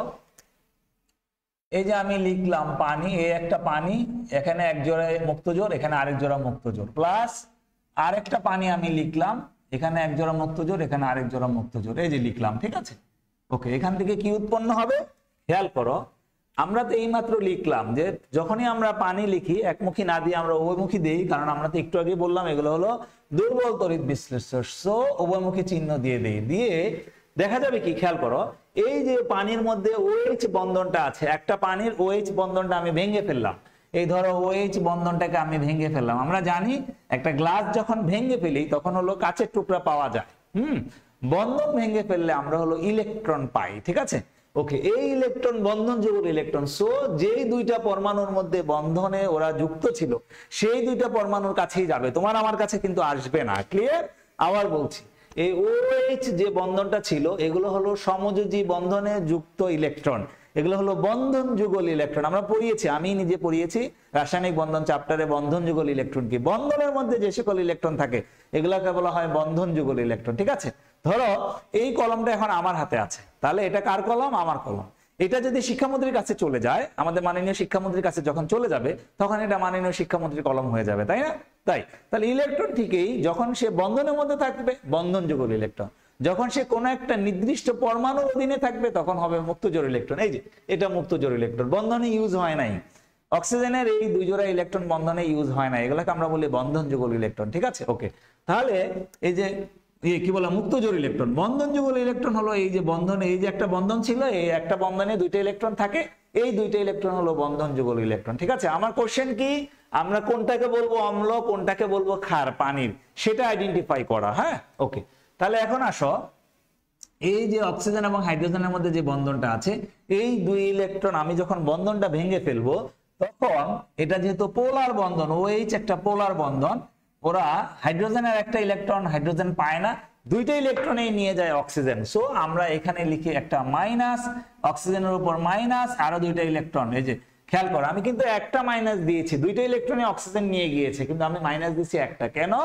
এই যে আমি লিখলাম পানি, এই একটা পানি, এখানে এক জোড়া মুক্তজোড়, এখানে আরেক জোড়া মুক্তজোড়, প্লাস আরেকটা পানি আমি লিখলাম, এখানে এক জোড়া মুক্তজোড়, এখানে আরেক জোড়া মুক্তজোড়, এই যে লিখলাম, ঠিক আছে? ওকে, এখান থেকে কি উৎপন্ন হবে খেয়াল করো। আমরা তো এইমাত্র লিখলাম যে যখনই আমরা পানি লিখি একমুখী না দিয়ে আমরা উভয়মুখী দিই, কারণ আমরা তো একটু আগে বললাম এগুলো হলো দুর্বল তড়িৎ বিশ্লেষণ, সো উভয়মুখী চিহ্ন দিয়ে দেই, দিয়ে দেখা যাবে কি খেয়াল করো, এই যে পানির মধ্যে OH বন্ধনটা আছে, একটা পানির OH বন্ধনটা আমি ভেঙে ফেললাম, এই ধরো OH বন্ধনটাকে আমি ভেঙে ফেললাম। আমরা জানি একটা গ্লাস যখন ভেঙে ফেলি তখন হলো কাচের টুকরা পাওয়া যায়, বন্ধন ভেঙে ফেললে আমরা হলো ইলেকট্রন পাই, ঠিক আছে? ওকে, এই ইলেকট্রন বন্ধন যুগল ইলেকট্রন, সো যেই দুইটা পরমাণুর মধ্যে বন্ধনে ওরা যুক্ত ছিল সেই দুইটা পরমাণুর কাছেই যাবে, তোমার আমার কাছে কিন্তু আসবে না। ক্লিয়ার? আবার বলছি, এই OH যে বন্ধনটা ছিল এগুলো হলো সমযোজী বন্ধনে যুক্ত ইলেকট্রন, এগুলো হলো বন্ধন যুগল ইলেকট্রন। আমরা পড়িয়েছি, আমি নিজে পড়িয়েছি রাসায়নিক বন্ধন চ্যাপ্টারে, বন্ধন যুগল ইলেকট্রন কি, বন্ধনের মধ্যে যে সকল ইলেকট্রন থাকে এগুলোকে বলা হয় বন্ধন যুগল ইলেকট্রন, ঠিক আছে? ধরো এই কলমটা এখন আমার হাতে আছে, তাহলে এটা কার কলম? আমার কলম। এটা যদি শিক্ষামন্ত্রীর কাছে চলে যায়, আমাদের মাননীয় শিক্ষামন্ত্রীর কাছে যখন চলে যাবে তখন এটা মাননীয় শিক্ষামন্ত্রীর কলম হয়ে যাবে, তাই না? তাহলে ইলেকট্রন ঠিকই যখন সে বন্ধনের মধ্যে থাকবে বন্ধন যুগল ইলেকট্রন, যখন সে কোনো একটা নির্দিষ্ট পরমাণুর অধীনে থাকবে তখন হবে মুক্তজোড় ইলেকট্রন। এই যে এটা মুক্তজোড় ইলেকট্রন, বন্ধনে ইউজ হয় নাই, অক্সিজেনের এই দুই জোড়া ইলেকট্রন বন্ধনে ইউজ হয় না, এগুলোকে আমরা বলি বন্ধন যুগল ইলেকট্রন, ঠিক আছে? ওকে, তাহলে এই যে কি বললাম মুক্তজোড় ইলেকট্রন, বন্ধন যুগল ইলেকট্রন হলো এই যে বন্ধনে, এই যে একটা বন্ধন ছিল, এই একটা বন্ধনে দুইটা ইলেকট্রন থাকে, এই দুইটা ইলেকট্রন হলো বন্ধন যুগল ইলেকট্রন, ঠিক আছে? আমার কোশ্চেন কি, আমরা কোনটাকে বলবো অম্ল, কোনটাকে বলবো ক্ষার পানির, সেটা আইডেন্টিফাই করা, হ্যাঁ? ওকে, তাহলে এখন আসো এই যে অক্সিজেন এবং হাইড্রোজেনের মধ্যে যে বন্ধনটা আছে, এই দুই ইলেকট্রন আমি যখন বন্ধনটা ভেঙে ফেলবো তখন এটা যেহেতু পোলার বন্ধন, OH একটা পোলার বন্ধন, ওরা হাইড্রোজেনের একটা ইলেকট্রন হাইড্রোজেন পায় না, দুইটা ইলেকট্রনেই নিয়ে যায় অক্সিজেন, সো আমরা এখানে লিখি একটা মাইনাস, অক্সিজেনের উপর মাইনাস, আরো দুইটা ইলেকট্রন। এই যে খেয়াল করো, আমি কিন্তু একটা মাইনাস দিয়েছি, দুইটা ইলেকট্রনে অক্সিজেন নিয়ে গিয়েছে, কিন্তু আমি মাইনাস দিয়েছি একটা, কেন?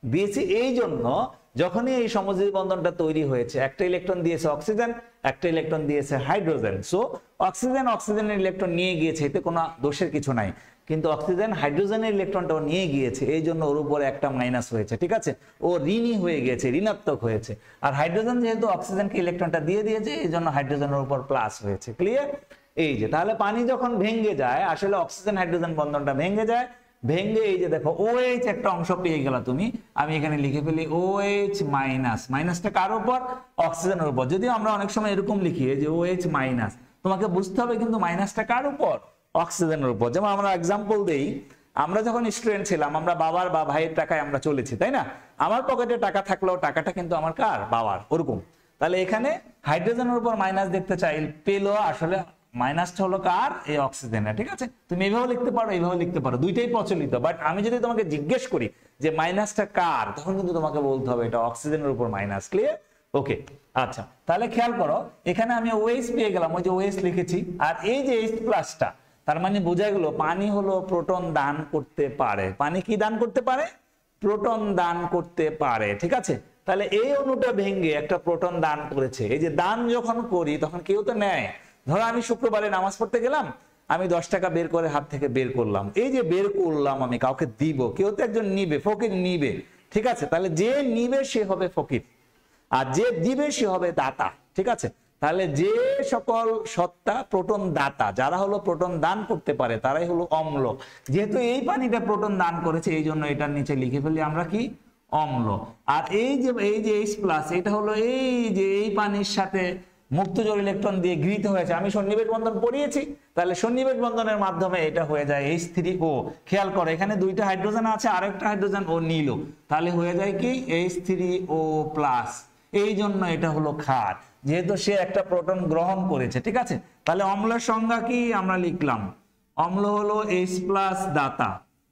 দিয়েছি এই জন্য যখনই এই সমযোজী বন্ধনটা তৈরি হয়েছে, একটা ইলেকট্রন দিয়েছে অক্সিজেন, একটা ইলেকট্রন দিয়েছে হাইড্রোজেন। সো অক্সিজেন অক্সিজেনের ইলেকট্রন নিয়ে গিয়েছে, এতে কোনো দোষের কিছু নাই। কিন্তু অক্সিজেন হাইড্রোজেনের ইলেকট্রনটাও নিয়ে গিয়েছে, এই জন্য ওর উপরে একটা মাইনাস হয়েছে, ঠিক আছে, ও ঋণী হয়ে গিয়েছে, ঋণাত্মক হয়েছে। আর হাইড্রোজেন যেহেতু অক্সিজেনকে ইলেকট্রনটা দিয়ে দিয়েছে, এই জন্য হাইড্রোজেনের উপর প্লাস হয়েছে। ক্লিয়ার? এই যে তাহলে পানি যখন ভেঙে যায়, আসলে অক্সিজেন হাইড্রোজেন বন্ধনটা ভেঙে যায়, ভেঙে এই যে দেখো OH একটা অংশ পেয়ে গেল তুমি, আমি এখানে লিখে ফেলি OH মাইনাস। মাইনাসটা কার উপর? অক্সিজেনের উপর। যদিও আমরা অনেক সময় এরকম লিখি যে OH মাইনাস, তোমাকে বুঝতে হবে কিন্তু মাইনাসটা কার উপর? অক্সিজেনের উপর। যেমন আমরা এক্সাম্পল দেই, আমরা যখন স্টুডেন্ট ছিলাম, আমরা বাবার বা ভাইয়ের টাকায় আমরা চলেছি, তাই না? আমার পকেটে টাকা থাকলেও টাকাটা কিন্তু আমার কার? বাবার। ওরকম। তাহলে এখানে হাইড্রোজেনের উপর মাইনাস দেখতে চাই, পেলো আসলে মাইনাসটা হলো কার? এই অক্সিজেনের। ঠিক আছে, তুমি এইভাবে লিখতে পারো, এইভাবে লিখতে পারো, দুইটাই প্রচলিত। বাট আমি যদি তোমাকে জিজ্ঞেস করি যে মাইনাসটা কার, তখন কিন্তু তোমাকে বলতে হবে এটা অক্সিজেনের উপর মাইনাস। ক্লিয়ার? ওকে, আচ্ছা, তাহলে খেয়াল করো, এখানে আমি OH পেয়ে গেলাম, ওই যে OH লিখেছি, আর এই যে H প্লাসটা, তার মানে বোঝা গেল পানি হলো প্রোটন দান করতে পারে। পানি কি দান করতে পারে? প্রোটন দান করতে পারে। ঠিক আছে, তাহলে এই অণুটা ভেঙে একটা প্রোটন দান করেছে। এই যে দান যখন করি তখন কেউ তো নেয়। ধরো আমি শুক্রবারে নামাজ পড়তে গেলাম, আমি 10 টাকা বের করে হাত থেকে বের করলাম, এই যে বের করলাম আমি কাউকে দিব, কেউ তো একজন নিবে, ফকির নিবে। ঠিক আছে, তাহলে যে নিবে সে হবে ফকির, আর যে দিবে সে হবে দাতা। ঠিক আছে, তাহলে যে সকল সত্তা প্রোটন দাতা, যারা হলো প্রোটন দান করতে পারে, তারাই হলো অম্ল। যেহেতু এই পানিটা প্রোটন দান করেছে, এই জন্য এটার নিচে লিখে ফেলি আমরা কি? অম্ল। আর এই যে H প্লাস, এটা হলো এই যে এই পানির সাথে মুক্ত জোড় ইলেকট্রন দিয়ে গৃহীত হয়েছে। আমি সন্নিবেশ বন্ধন পড়িয়েছি, তাহলে সন্নিবেশ বন্ধনের মাধ্যমে এটা হয়ে যায় H3O। খেয়াল করো, এখানে দুইটা হাইড্রোজেন আছে, আরেকটা হাইড্রোজেন ও নিল, তাহলে হয়ে যায় কি? H3O plus. এই জন্য এটা হলো ক্ষার, যেহেতু সে একটা প্রোটন গ্রহণ করেছে। ঠিক আছে, তাহলে অম্লের সংজ্ঞা কি আমরা লিখলাম? অম্ল হলো H প্লাস দাতা।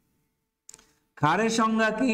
ক্ষারের সংজ্ঞা কি?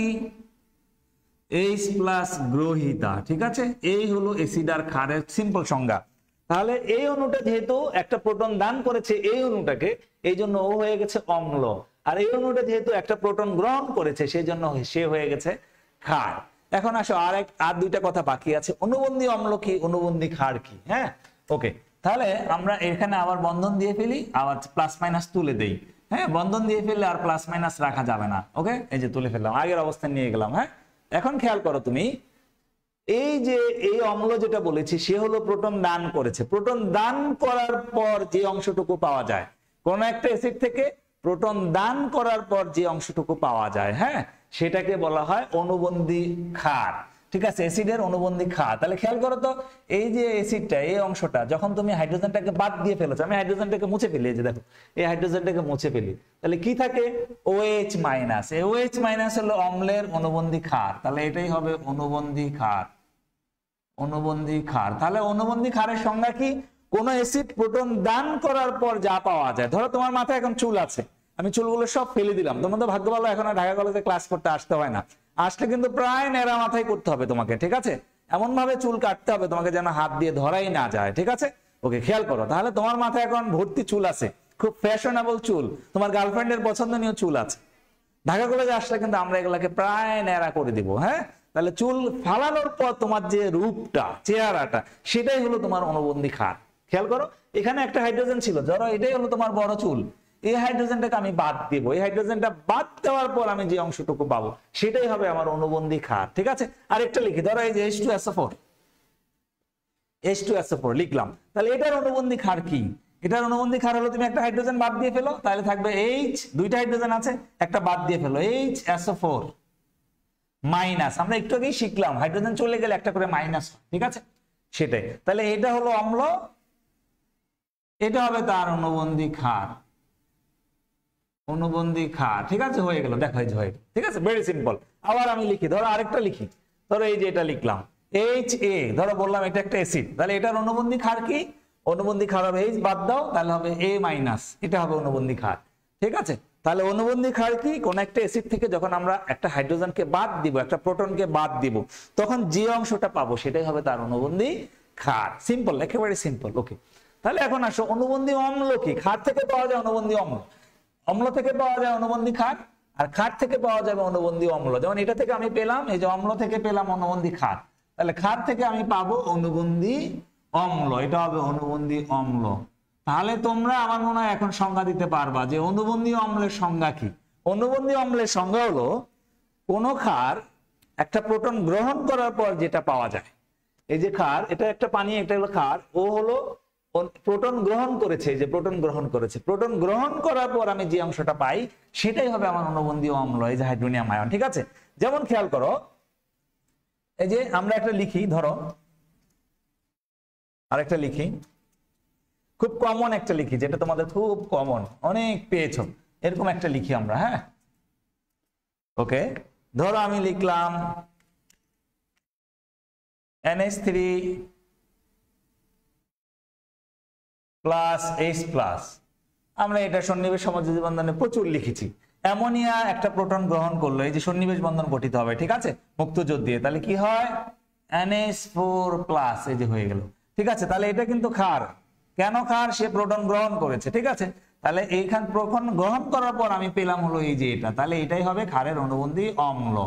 H প্লাস গ্রহিতা। ঠিক আছে, এই হলো অ্যাসিড আর ক্ষারের সিম্পল সংজ্ঞা। তাহলে এই অণুটা যেহেতু একটা প্রোটন দান করেছে এই অণুটাকে, এই জন্য ও হয়ে গেছে অম্ল। আর এই অণুটা যেহেতু একটা প্রোটন গ্রহণ করেছে, সেই জন্য সে হয়ে গেছে ক্ষার। এখন আসো আর দুইটা কথা বাকি আছে, অনুবন্ধী অম্ল কি, অনুবন্ধী ক্ষার কি। হ্যাঁ, ওকে, তাহলে আমরা এখানে আবার বন্ধন দিয়ে ফেলি, আবার প্লাস মাইনাস তুলে দেই। হ্যাঁ, বন্ধন দিয়ে ফেললে আর প্লাস মাইনাস রাখা যাবে না। ওকে, এই যে তুলে ফেললাম, আগের অবস্থায় নিয়ে গেলাম। হ্যাঁ, এখন খেয়াল করো তুমি, এই যে এই অম্ল যেটা বলেছি, সে হলো প্রোটন দান করেছে। প্রোটন দান করার পর যে অংশটুকু পাওয়া যায় কোন একটা অ্যাসিড থেকে, প্রোটন দান করার পর যে অংশটুকু পাওয়া যায়, হ্যাঁ, সেটাকে বলা হয় অনুবন্ধী ক্ষার। ঠিক আছে, অ্যাসিডের অনুবন্ধী ক্ষার। তাহলে খেয়াল করো তো, এই যে অ্যাসিডটা, এই অংশটা যখন তুমি হাইড্রোজেনটাকে বাদ দিয়ে ফেলেছো, আমি হাইড্রোজেনটাকে মুছে ফেলি, এই যে দেখো, এই হাইড্রোজেনটাকে মুছে ফেলি, তাহলে কি থাকে? OH minus. এই OH মাইনাস হলো অম্লের অনুবন্ধী ক্ষার, তাহলে এটাই হবে অনুবন্ধী ক্ষার। অনুবন্ধী ক্ষার। তাহলে অনুবন্ধী ক্ষারের সংজ্ঞা কি? কোন অ্যাসিড প্রোটন দান করার পর যা পাওয়া যায়। ধরো তোমার মাথায় এখন চুল আছে, আমি চুলগুলো সব ফেলে দিলাম, তোমার তো ভাগ্য ভালো এখন আর ঢাকা কলেজে ক্লাস করতে আসতে হয় না, আসলে কিন্তু প্রায় নেড়া মাথায় করতে হবে তোমাকে। ঠিক আছে, এমন ভাবে চুল কাটতে হবে তোমাকে যেন হাত দিয়ে ধরাই না যায়। ঠিক আছে, ওকে, খেয়াল করো, তাহলে তোমার মাথায় এখন ভর্তি চুল আছে, খুব ফ্যাশনেবল চুল, তোমার গার্লফ্রেন্ডের পছন্দনীয় চুল আছে। ঢাকা কলেজে আসলে কিন্তু আমরা এগুলাকে প্রায় নেড়া করে দিব। হ্যাঁ, তাহলে চুল ফালানোর পর তোমার যে রূপটা, চেহারাটা, সেটাই হলো তোমার অনুবন্ধী ক্ষার। খেয়াল করো, এখানে একটা হাইড্রোজেন ছিল, ধরো এটাই হলো তোমার বড় চুল, এই হাইড্রোজেনটাকে আমি বাদ দিব, এই হাইড্রোজেনটা বাদ দেওয়ার পর আমি যে অংশটুকু পাবো সেটাই হবে আমার অনুবন্ধী ক্ষার। ঠিক আছে, আরেকটা লিখি, ধরো এই যে H2SO4 লিখলাম, তাহলে এটার অনুবন্ধী ক্ষার কি? এটার অনুবন্ধী ক্ষার হলো, তুমি একটা হাইড্রোজেন বাদ দিয়ে ফেলো, তাহলে থাকবে H, দুইটা হাইড্রোজেন আছে, একটা বাদ দিয়ে ফেলো, HSO4 মাইনাস। আমরা একটু আগেই শিখলাম হাইড্রোজেন চলে গেলে একটা করে মাইনাস। ঠিক আছে, সেটাই। তাহলে এটা হলো অম্ল, এটা হবে তার অনুবন্ধী ক্ষার। অনুবন্ধী ক্ষার। ঠিক আছে, হয়ে গেল, দেখো এই যে হয়ে গেল। ঠিক আছে, ভেরি সিম্পল। আবার আমি লিখি, ধরো আরেকটা লিখি, ধরো এই যে এটা লিখলাম HA, ধরো বললাম এটা একটা অ্যাসিড, তাহলে এটার অনুবন্ধী ক্ষার কি? অনুবন্ধী ক্ষার হবে H বাদ দাও, তাহলে হবে A মাইনাস, এটা হবে অনুবন্ধী ক্ষার। ঠিক আছে, তাহলে অনুবন্ধী ক্ষার কি? কোন একটা অ্যাসিড থেকে যখন আমরা একটা হাইড্রোজেনকে বাদ দিব, একটা প্রোটনকে বাদ দিব, তখন যে অংশটা পাবো সেটাই হবে তার অনুবন্ধী ক্ষার। সিম্পল, একেবারে সিম্পল। ওকে, তাহলে এখন আসো অনুবন্ধী অম্ল কি? ক্ষার থেকে পাওয়া যায় অনুবন্ধী অম্ল, অম্ল থেকে পাওয়া যায় অনুবন্ধী ক্ষার। আর ক্ষার থেকে পাওয়া যাবে অনুবন্ধী অম্ল। যেমন এটা থেকে আমি পেলাম, এই যে অম্ল থেকে পেলাম অনুবন্ধী ক্ষার, তাহলে ক্ষার থেকে আমি পাবো অনুবন্ধী অম্ল, এটা হবে অনুবন্ধী অম্ল। তাহলে তোমরা আমার মনে হয় এখন সংজ্ঞা দিতে পারবা যে অনুবন্ধী অম্লের সংজ্ঞা কি। অনুবন্ধী অম্লের সংজ্ঞা হলো কোন ক্ষার একটা প্রোটন গ্রহণ করার পর যেটা পাওয়া যায়। এই যে ক্ষার, এটা একটা পানি, এটা হলো ক্ষার, ও হলো প্রোটন গ্রহণ করেছে, যে প্রোটন গ্রহণ করেছে, প্রোটন গ্রহণ করার পর আমি যে অংশটা পাই সেটাই হবে আমার অনুবন্ধী অম্ল, এই যে হাইড্রোনিয়াম আয়ন। ঠিক আছে, যেমন খেয়াল করো, এই যে আমরা একটা লিখি, ধরো আরেকটা লিখি, খুব কমন একটা লিখি, যেটা তোমাদের খুব কমন, অনেক পেয়েছো, এরকম একটা লিখি আমরা। হ্যাঁ, ওকে, ধরো আমি লিখলাম NH3 প্লাস H প্লাস। আমরা এটা সন্নিবেশ সমযোজী বন্ধনে প্রচুর লিখেছি। অ্যামোনিয়া একটা প্রোটন গ্রহণ করলো, এই যে সন্নিবেশ বন্ধন গঠিত হবে, ঠিক আছে, মুক্ত জোট দিয়ে, তাহলে কি হয় NH4 প্লাস, এই যে হয়ে গেল। ঠিক আছে, তাহলে এটা কিন্তু ক্ষার। কেন ক্ষার? সে প্রোটন গ্রহণ করেছে। ঠিক আছে, তাহলে এইখান প্রোটন গ্রহণ করার পর আমি পেলাম হলো এই যে এটা, তাহলে এটাই হবে ক্ষারের অনুবন্ধী অম্ল,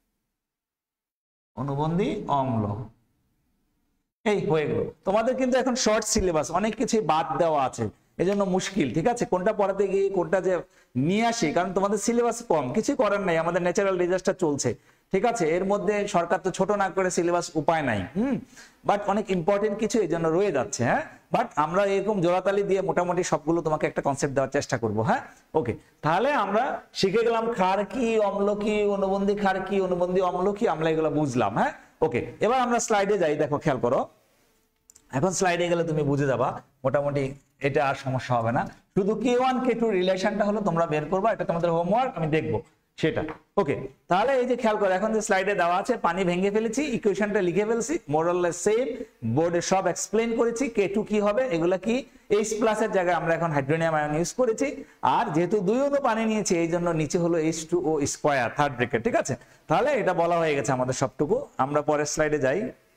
অনুবন্ধী অম্ল। এই হয়ে গেল। তোমাদের কিন্তু এখন শর্ট সিলেবাস, অনেক কিছু বাদ দেওয়া আছে, এজন্য মুশকিল। ঠিক আছে, কোনটা পড়াতে গিয়ে কোনটা যে নিয়ে আসি, কারণ তোমাদের সিলেবাস কম, কিছু করার নাই, আমাদের ন্যাচারাল ডিজাস্টার চলছে। ঠিক আছে, এর মধ্যে সরকার তো ছোট না করে সিলেবাস উপায় নাই, বাট অনেক ইম্পর্টেন্ট কিছু এই জন্য রয়ে যাচ্ছে। হ্যাঁ, বাট আমরা এরকম জোড়াতালি দিয়ে মোটামুটি সবগুলো তোমাকে একটা কনসেপ্ট দেওয়ার চেষ্টা করব। হ্যাঁ, ওকে, তাহলে আমরা শিখে গেলাম ক্ষার কি, অম্ল কি, অনুবন্ধী ক্ষার কি, অনুবন্ধী অম্ল কি, আমরা এগুলো বুঝলাম। হ্যাঁ, ওকে, এবার আমরা স্লাইডে যাই। দেখো খেয়াল করো, এখন স্লাইডে গেলে তুমি বুঝে যাবা মোটামুটি, এটা আর সমস্যা হবে না। শুধু K1 K2 রিলেশনটা হলো তোমরা বের করবা, এটা তোমাদের হোমওয়ার্ক, আমি দেখবো সেটা। ওকে, তাহলে এই যে খেয়াল করো, এখন যে স্লাইডে দেওয়া আছে, পানি ভেঙে ফেলেছি, ইকুয়েশনটা লিখে ফেলছি, মোরাললেস সেম, বোর্ডে সব এক্সপ্লেইন করেছি। K2 কি হবে, এগুলা কি, H প্লাসের জায়গায় আমরা এখন হাইড্রোনিয়াম আয়ন ইউজ করেছি, আর যেহেতু 2 অণু পানি নিয়েছি এই জন্য নিচে হলো H2O স্কয়ার, থার্ড ব্র্যাকেট। ঠিক আছে, তাহলে এটা বলা হয়ে গেছে আমাদের সবটুকু। আমরা পরের স্লাইডে যাই।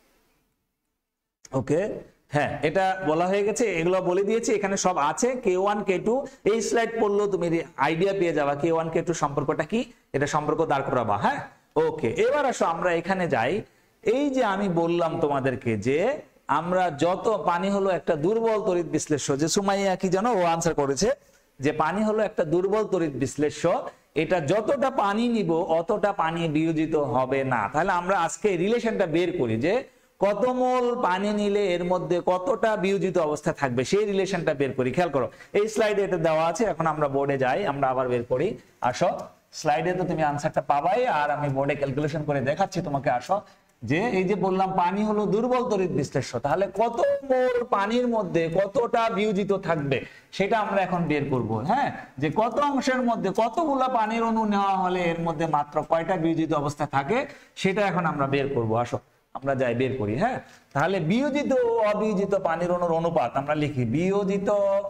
ওকে, হ্যাঁ, এটা বলা হয়ে গেছে, এগুলো বলে দিয়েছি, এখানে সব আছে। K1 K2 এই স্লাইড পড়লেও তুমি আইডিয়া পেয়ে যাবা K1 K2 সম্পর্কটা কি, এটা সম্পর্ক দাঁড় করাবা। হ্যাঁ, ওকে, এবার আসো আমরা এখানে যাই। এই যে আমি বললাম তোমাদেরকে যে আমরা যত, পানি হলো একটা দুর্বল তড়িৎ বিশ্লেষ্য, যে সুমাইয়া কি জানো ও আনসার করেছে যে পানি হলো একটা দুর্বল তড়িৎ বিশ্লেষ্য, এটা যতটা পানি নিব অতটা পানি বিয়োজিত হবে না। তাহলে আমরা আজকে রিলেশনটা বের করি যে কত মোল পানি নিলে এর মধ্যে কতটা বিয়োজিত অবস্থা থাকবে, সেই রিলেশনটা বের করি। খেয়াল করো, এই স্লাইডে এটা দেওয়া আছে। এখন আমরা বোর্ডে যাই, আমরা আবার বের করি। আসো, স্লাইডে তো তুমি আনসারটা পাবাই, আর আমি বোর্ডে ক্যালকুলেশন করে দেখাচ্ছি তোমাকে। আসো, যে এই যে বললাম পানি হলো দুর্বল তড়িৎ বিশ্লেষ্য, তাহলে কত মোল পানির মধ্যে কতটা বিয়োজিত থাকবে সেটা আমরা এখন বের করব। হ্যাঁ, যে কত অংশের মধ্যে কতগুলা পানির অণু নেওয়া হলে এর মধ্যে মাত্র কয়টা বিয়োজিত অবস্থা থাকে, সেটা এখন আমরা বের করব। আসো আমরা যাই, বের করি। হ্যাঁ, তাহলে বিয়োজিত ও অবিয়োজিত পানির অণুর অনুপাত আমরা লিখি, বিয়োজিত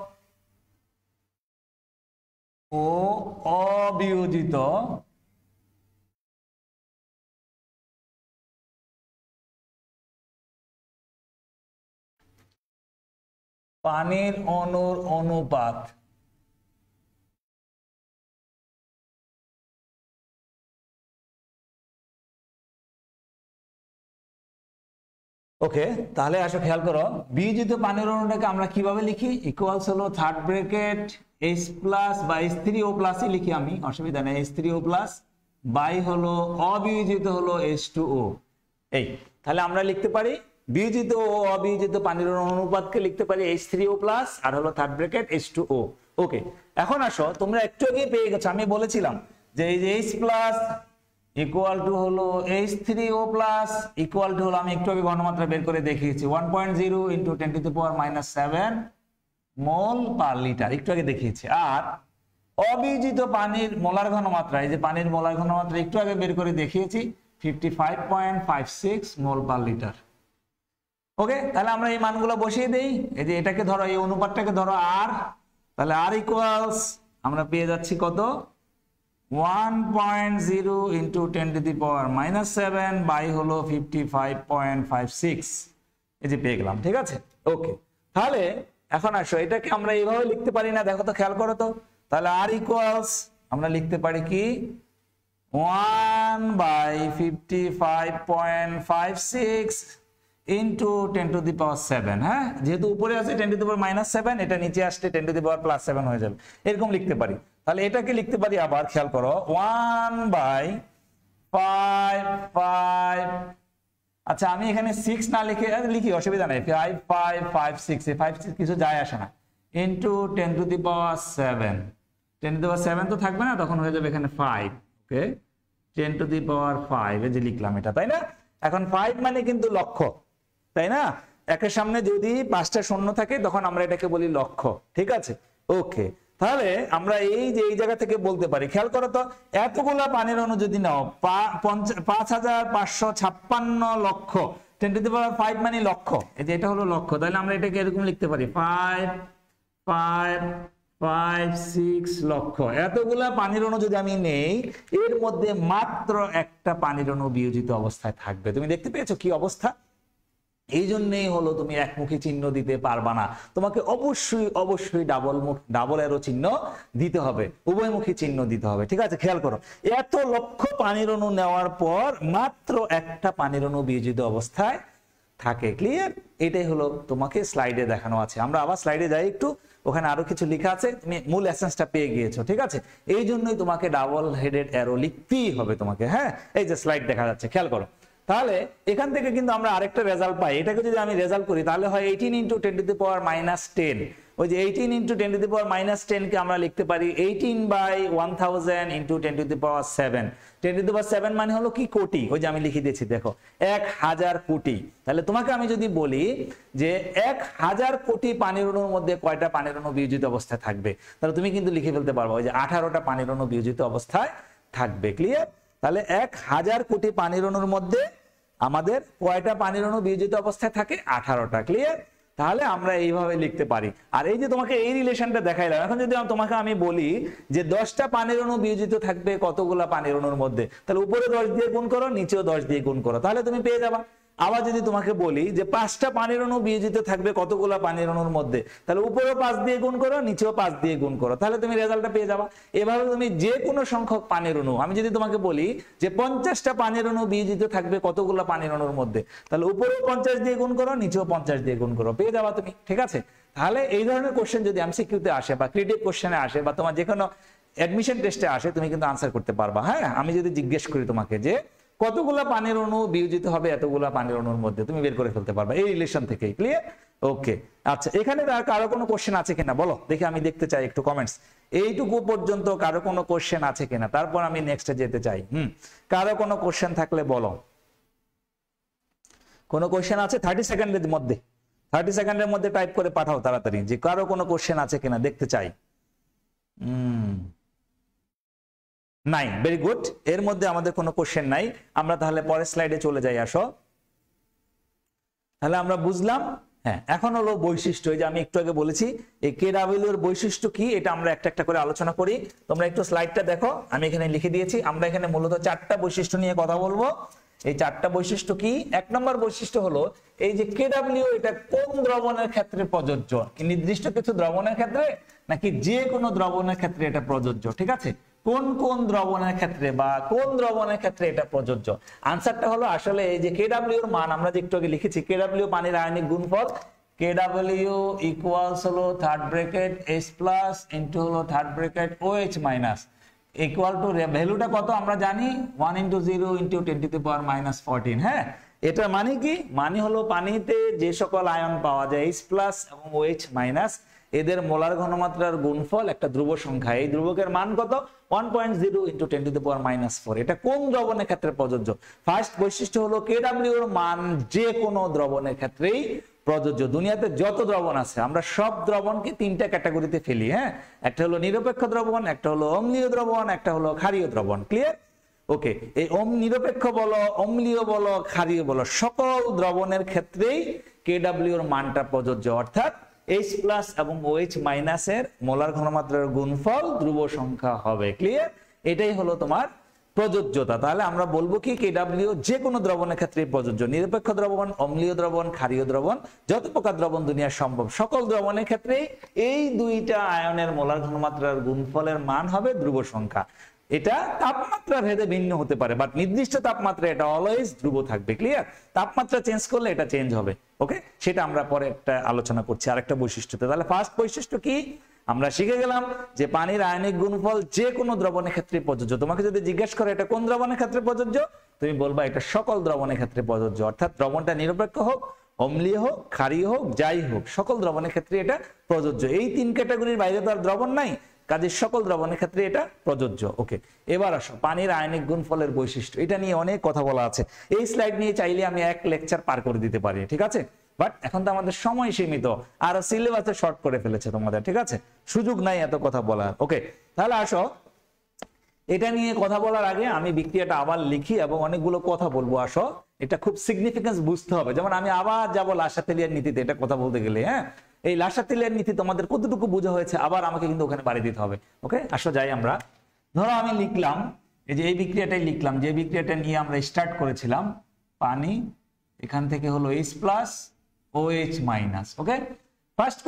ও অবিয়োজিত পানির অণুর অনুপাত। ওকে, তাহলে আসো খেয়াল করো, বিয়োজিত পানির অণুটাকে আমরা কিভাবে লিখি, ইকুয়ালস হলো থার্ড ব্র্যাকেট H প্লাস বা H3O প্লাসই লিখি আমি, অসুবিধা নেই, H3O প্লাস বাই হলো অবিয়োজিত হলো H2O। এই তাহলে আমরা লিখতে পারি বিয়োজিত ও অবিয়োজিত পানির অণুর অনুপাতকে লিখতে পারি H3O প্লাস আর হলো থার্ড ব্র্যাকেট H2O। ওকে, এখন আসো, তোমরা একটু আগে পেয়ে গেছো, আমি বলেছিলাম যে এই যে H প্লাস ইকুয়াল টু হলো H3O প্লাস ইকুয়াল টু হলো, আমি একটু আগে ঘনমাত্রা বের করে দেখিয়েছি 1.0 ইন্টু 10⁻⁻7 মোল পার লিটার, একটু আগে দেখিয়েছি। আর অবিয়োজিত পানির মোলার ঘনমাত্রা, এই যে পানির মোলার ঘনমাত্রা একটু আগে বের করে দেখিয়েছি 55.56 মোল পার লিটার। ওকে, তাহলে আমরা এই মানগুলো বসিয়ে দেই। এই যে এটাকে ধরো, এই অনুপাতটাকে ধরো আর, তাহলে আর ইকুয়ালস আমরা পেয়ে যাচ্ছি কত, 1.0 ইন্টু 10⁻⁻7 বাই হলো 55.56, এই যে পেয়ে গেলাম। ঠিক আছে, ওকে, তাহলে এখন আসো, এটাকে আমরা এইভাবে লিখতে পারি না, দেখো তো, খেয়াল করো তো। তাহলে আর ইকুয়ালস আমরা লিখতে পারি কি 1/55.56 ইন্টু 10⁻⁷। হ্যাঁ, যেহেতু উপরে আছে 10⁻⁷, এটা নিচে আসলে 10⁻+7 হয়ে যাবে, এরকম লিখতে পারি। তাহলে এটাকে লিখতে পারি আবার, খেয়াল করো 1/55। আচ্ছা, আমি এখানে 6 না লিখে লিখি, অসুবিধা নাই, 5556, 56 কিছু যায় আসে না, ইন্টু 10⁻⁷। 10⁻⁷ তো থাকবে না, তখন হয়ে যাবে এখানে 5। ওকে, 10⁻5 এই যে লিখলাম এটা, তাই না? এখন 5 মানে কিন্তু লক্ষ, তাই না? একের সামনে যদি 5টা শূন্য থাকে তখন আমরা এটাকে বলি লক্ষ, ঠিক আছে? ওকে, তাহলে আমরা এই যে এই জায়গা থেকে বলতে পারি, খেয়াল করো তো, এতগুলা পানির অণু যদি নাও, 5556 লক্ষ, 10⁻5 মানে লক্ষ, এই যে এটা হলো লক্ষ, তাহলে আমরা এটাকে এরকম লিখতে পারি 5556 লক্ষ। এতগুলা পানির অণু যদি আমি নেই, এর মধ্যে মাত্র একটা পানির অণু বিয়োজিত অবস্থায় থাকবে। তুমি দেখতে পেয়েছো কি অবস্থা? এই জন্যই হলো তুমি একমুখী চিহ্ন দিতে পারবা না, তোমাকে অবশ্যই অবশ্যই ডাবল অ্যারো চিহ্ন দিতে হবে, উভয়মুখী চিহ্ন দিতে হবে, ঠিক আছে? খেয়াল করো, এত লক্ষ পানির অণু নেওয়ার পর মাত্র একটা পানির অণু বিয়োজিত অবস্থায় থাকে। ক্লিয়ার? এটাই হলো তোমাকে স্লাইডে দেখানো আছে। আমরা আবার স্লাইডে যাই একটু, ওখানে আরো কিছু লেখা আছে, তুমি মূল এসেন্সটা পেয়ে গিয়েছো, ঠিক আছে? এই জন্যই তোমাকে ডাবল হেডেড অ্যারো লিখতেই হবে তোমাকে। হ্যাঁ, এই যে স্লাইড দেখা যাচ্ছে, খেয়াল করো। তাহলে এখান থেকে কিন্তু আমরা আরেকটা রেজাল্ট পাই, এটাকে যদি আমি রেজাল্ট করি তাহলে হয় 18 × 10⁻⁻10। ওই যে 18 × 10⁻⁻10 কে আমরা লিখতে পারি 18/1000 × 10⁻7। 10⁻7 মানে হলো কি? কোটি। ওই যে আমি লিখে দিয়েছি, দেখো, 1000 কোটি। তাহলে তোমাকে আমি যদি বলি যে 1000 কোটি পানির অণুর মধ্যে কয়টা পানির অণু বিয়োজিত অবস্থায় থাকবে, তাহলে তুমি কিন্তু লিখে ফেলতে পারবে ওই যে 18টা পানির অণু বিয়োজিত অবস্থায় থাকবে। ক্লিয়ার? তাহলে 1000 কোটি পানির অণুর মধ্যে আমাদের কয়টা পানির অণু বিয়োজিত অবস্থায় থাকে? 18টা। ক্লিয়ার? তাহলে আমরা এইভাবে লিখতে পারি। আর এই যে তোমাকে এই রিলেশনটা দেখাইলাম, এখন যদি তোমাকে আমি বলি যে 10টা পানির অণু বিয়োজিত থাকবে কতগুলা পানির অণুর মধ্যে, তাহলে উপরে 10 দিয়ে গুণ করো, নিচেও 10 দিয়ে গুণ করো, তাহলে তুমি পেয়ে যাবা। আবার যদি তোমাকে বলি যে 5টা পানির অণু বিয়োজিত থাকবে কতগুলা পানির অণুর মধ্যে, তাহলে উপরেও 5 দিয়ে গুণ করো, নিচেও 5 দিয়ে গুণ করো, তাহলে তুমি রেজাল্টটা পেয়ে যাবা। এভাবে তুমি যে কোনো সংখ্যক পানির অণু, আমি যদি তোমাকে বলি যে 50টা পানির অণু বিয়োজিত থাকবে কতগুলা পানির অণুর মধ্যে, তাহলে উপরেও 50 দিয়ে গুণ করো, নিচেও 50 দিয়ে গুণ করো, পেয়ে যাবা তুমি, ঠিক আছে? তাহলে এই ধরনের কোশ্চেন যদি এমসিকিউতে আসে বা ক্রিয়েটিভ কোশ্চেনে আসে বা তোমার যে কোনো অ্যাডমিশন টেস্টে আসে, তুমি কিন্তু আনসার করতে পারবা। হ্যাঁ, আমি যদি জিজ্ঞেস করি তোমাকে যে কতগুলা পানির অণু বিয়োজিত হবে এতগুলা পানির অণুর মধ্যে, তুমি বের করে ফেলতে পারবে এই রিলেশন থেকেই। ক্লিয়ার? ওকে, আচ্ছা, এখানে কারো কোনো কোশ্চেন আছে কিনা বলো দেখি, আমি দেখতে চাই একটু কমেন্টস। এইটুকু পর্যন্ত কারো কোনো কোশ্চেন আছে কিনা, তারপর আমি নেক্সটে যেতে চাই। কারো কোনো কোশ্চেন থাকলে বলো। কোনো কোশ্চেন আছে? 30 সেকেন্ডের মধ্যে, 30 সেকেন্ডের মধ্যে টাইপ করে পাঠাও তাড়াতাড়ি, যে কারো কোনো কোশ্চেন আছে কিনা দেখতে চাই। নাই, ভেরি গুড, এর মধ্যে আমাদের কোনো কোশ্চেন নাই। আমরা তাহলে পরের স্লাইডে চলে যাই, আসো। তাহলে আমরা বুঝলাম। হ্যাঁ, এখন হলো বৈশিষ্ট্য। এই যে আমি একটু আগে বলেছি এই কেডব্লিউ এর বৈশিষ্ট্য কি, এটা আমরা একটা একটা করে আলোচনা করি। তোমরা একটু স্লাইডটা দেখো, আমি এখানে লিখে দিয়েছি। আমরা এখানে মূলত 4টা বৈশিষ্ট্য নিয়ে কথা বলবো। এই 4টা বৈশিষ্ট্য কি? 1 নম্বর বৈশিষ্ট্য হলো এই যে কেডব্লিউ, এটা কোন দ্রবণের ক্ষেত্রে প্রযোজ্য, কি নির্দিষ্ট কিছু দ্রবণের ক্ষেত্রে নাকি যে কোনো দ্রবণের ক্ষেত্রে এটা প্রযোজ্য, ঠিক আছে? কোন কোন দ্রবণের ক্ষেত্রে বা কোন দ্রবণের ক্ষেত্রে এটা প্রযোজ্য? আনসারটা হলো আসলে এই যে কেডব্লিউ এর মান আমরা যে একটু আগে লিখেছি, কেডব্লিউ পানির রাসায়নিক গুণফল, কেডব্লিউ ইকুয়ালস হলো third bracket H plus into হলো third bracket OH minus equal to ভ্যালুটা কত আমরা জানি 1 × 0 × 10⁻⁻14। হ্যাঁ, এটা মানে কি? মানে হলো পানিতে যে সকল আয়ন পাওয়া যায় H প্লাস এবং OH মাইনাস, এদের মোলার ঘনমাত্রার গুণফল একটা ধ্রুব সংখ্যা। এই ধ্রুবকের মান কত? 1.0 × 10⁻⁴। এটা কোন দ্রবণের ক্ষেত্রে প্রযোজ্য? ফার্স্ট বৈশিষ্ট্য হলো কেডব্লিউ এর মান যে কোনো দ্রবণের ক্ষেত্রেই প্রযোজ্য। দুনিয়াতে যত দ্রবণ আছে আমরা সব দ্রবণকে 3টা ক্যাটাগরিতে ফেলি। হ্যাঁ, একটা হলো নিরপেক্ষ দ্রবণ, একটা হলো অম্লীয় দ্রবণ, একটা হলো ক্ষারীয় দ্রবণ। ক্লিয়ার? ওকে, এই নিরপেক্ষ বলো, অম্লীয় বলো, ক্ষারীয় বলো, সকল দ্রবণের ক্ষেত্রেই কেডব্লিউ এর মানটা প্রযোজ্য। অর্থাৎ H প্লাস এবং OH মাইনাসের মোলার ঘনমাত্রার গুণফল ধ্রুব সংখ্যা হবে। ক্লিয়ার? এটাই হলো তোমার প্রযোজ্যতা, তাহলে আমরা বলবো কি কেডব্লিউ যে কোনো দ্রবণের ক্ষেত্রে প্রযোজ্য। নিরপেক্ষ দ্রবণ, অম্লীয় দ্রবণ, ক্ষারীয় দ্রবণ, যত প্রকার দ্রবণ দুনিয়ার সম্ভব সকল দ্রবণের ক্ষেত্রে এই দুইটা আয়নের মোলার ঘনমাত্রার গুণফলের মান হবে ধ্রুব সংখ্যা। এটা তাপমাত্রা ভেদে ভিন্ন হতে পারে, বাট নির্দিষ্ট তাপমাত্রা এটা অলওয়েজ ধ্রুব থাকবে। ক্লিয়ার? তাপমাত্রা চেঞ্জ করলে এটা চেঞ্জ হবে। ওকে, সেটা আমরা পরে একটা আলোচনা করছি আরেকটা বৈশিষ্ট্যতে। তাহলে ফার্স্ট বৈশিষ্ট্য কি আমরা শিখে গেলাম যে পানির আয়নিক গুণফল যে কোনো দ্রবণের ক্ষেত্রে প্রযোজ্য। তোমাকে যদি জিজ্ঞেস করে এটা কোন দ্রবণের ক্ষেত্রে প্রযোজ্য, তুমি বলবা এটা সকল দ্রবণের ক্ষেত্রে প্রযোজ্য। অর্থাৎ দ্রবণটা নিরপেক্ষ হোক, অম্লীয় হোক, ক্ষারীয় হোক, যাই হোক, সকল দ্রবণের ক্ষেত্রে এটা প্রযোজ্য। এই তিন ক্যাটাগরির বাইরে তো আর দ্রবণ নাই, কাজে সকল দ্রবণের ক্ষেত্রে এটা প্রযোজ্য। ওকে, এবার আসো পানির আয়নিক গুণফলের বৈশিষ্ট্য। এটা নিয়ে অনেক কথা বলা আছে, এই স্লাইড নিয়ে চাইলে আমি এক লেকচার পার করে দিতে পারি, ঠিক আছে? বাট এখন তো আমাদের সময় সীমিত, আর সিলেবাসে শর্ট করে ফেলেছে তোমাদের, ঠিক আছে? সুযোগ নাই এত কথা বলার। ওকে, তাহলে আসো এটা নিয়ে কথা বলার আগে আমি বিক্রিয়াটা আবার লিখি এবং অনেকগুলো কথা বলবো। আসো, এটা খুব সিগনিফিকেন্স বুঝতে হবে। যেমন আমি আবার যাবো লাসাতেলিয়ার নীতিতে, এটা কথা বলতে গেলে, হ্যাঁ, এই লাসাতেলিয়ার নীতি তোমাদের কতটুকু বোঝা হয়েছে আবার আমাকে কিন্তু ওখানে বাড়ি দিতে হবে। ওকে, আসো যাই আমরা। ধরো আমি লিখলাম, এই যে এই বিক্রিয়াটাই লিখলাম, যে বিক্রিয়াটা নিয়ে আমরা স্টার্ট করেছিলাম, পানি এখান থেকে হলো H plus OH minus. Okay, first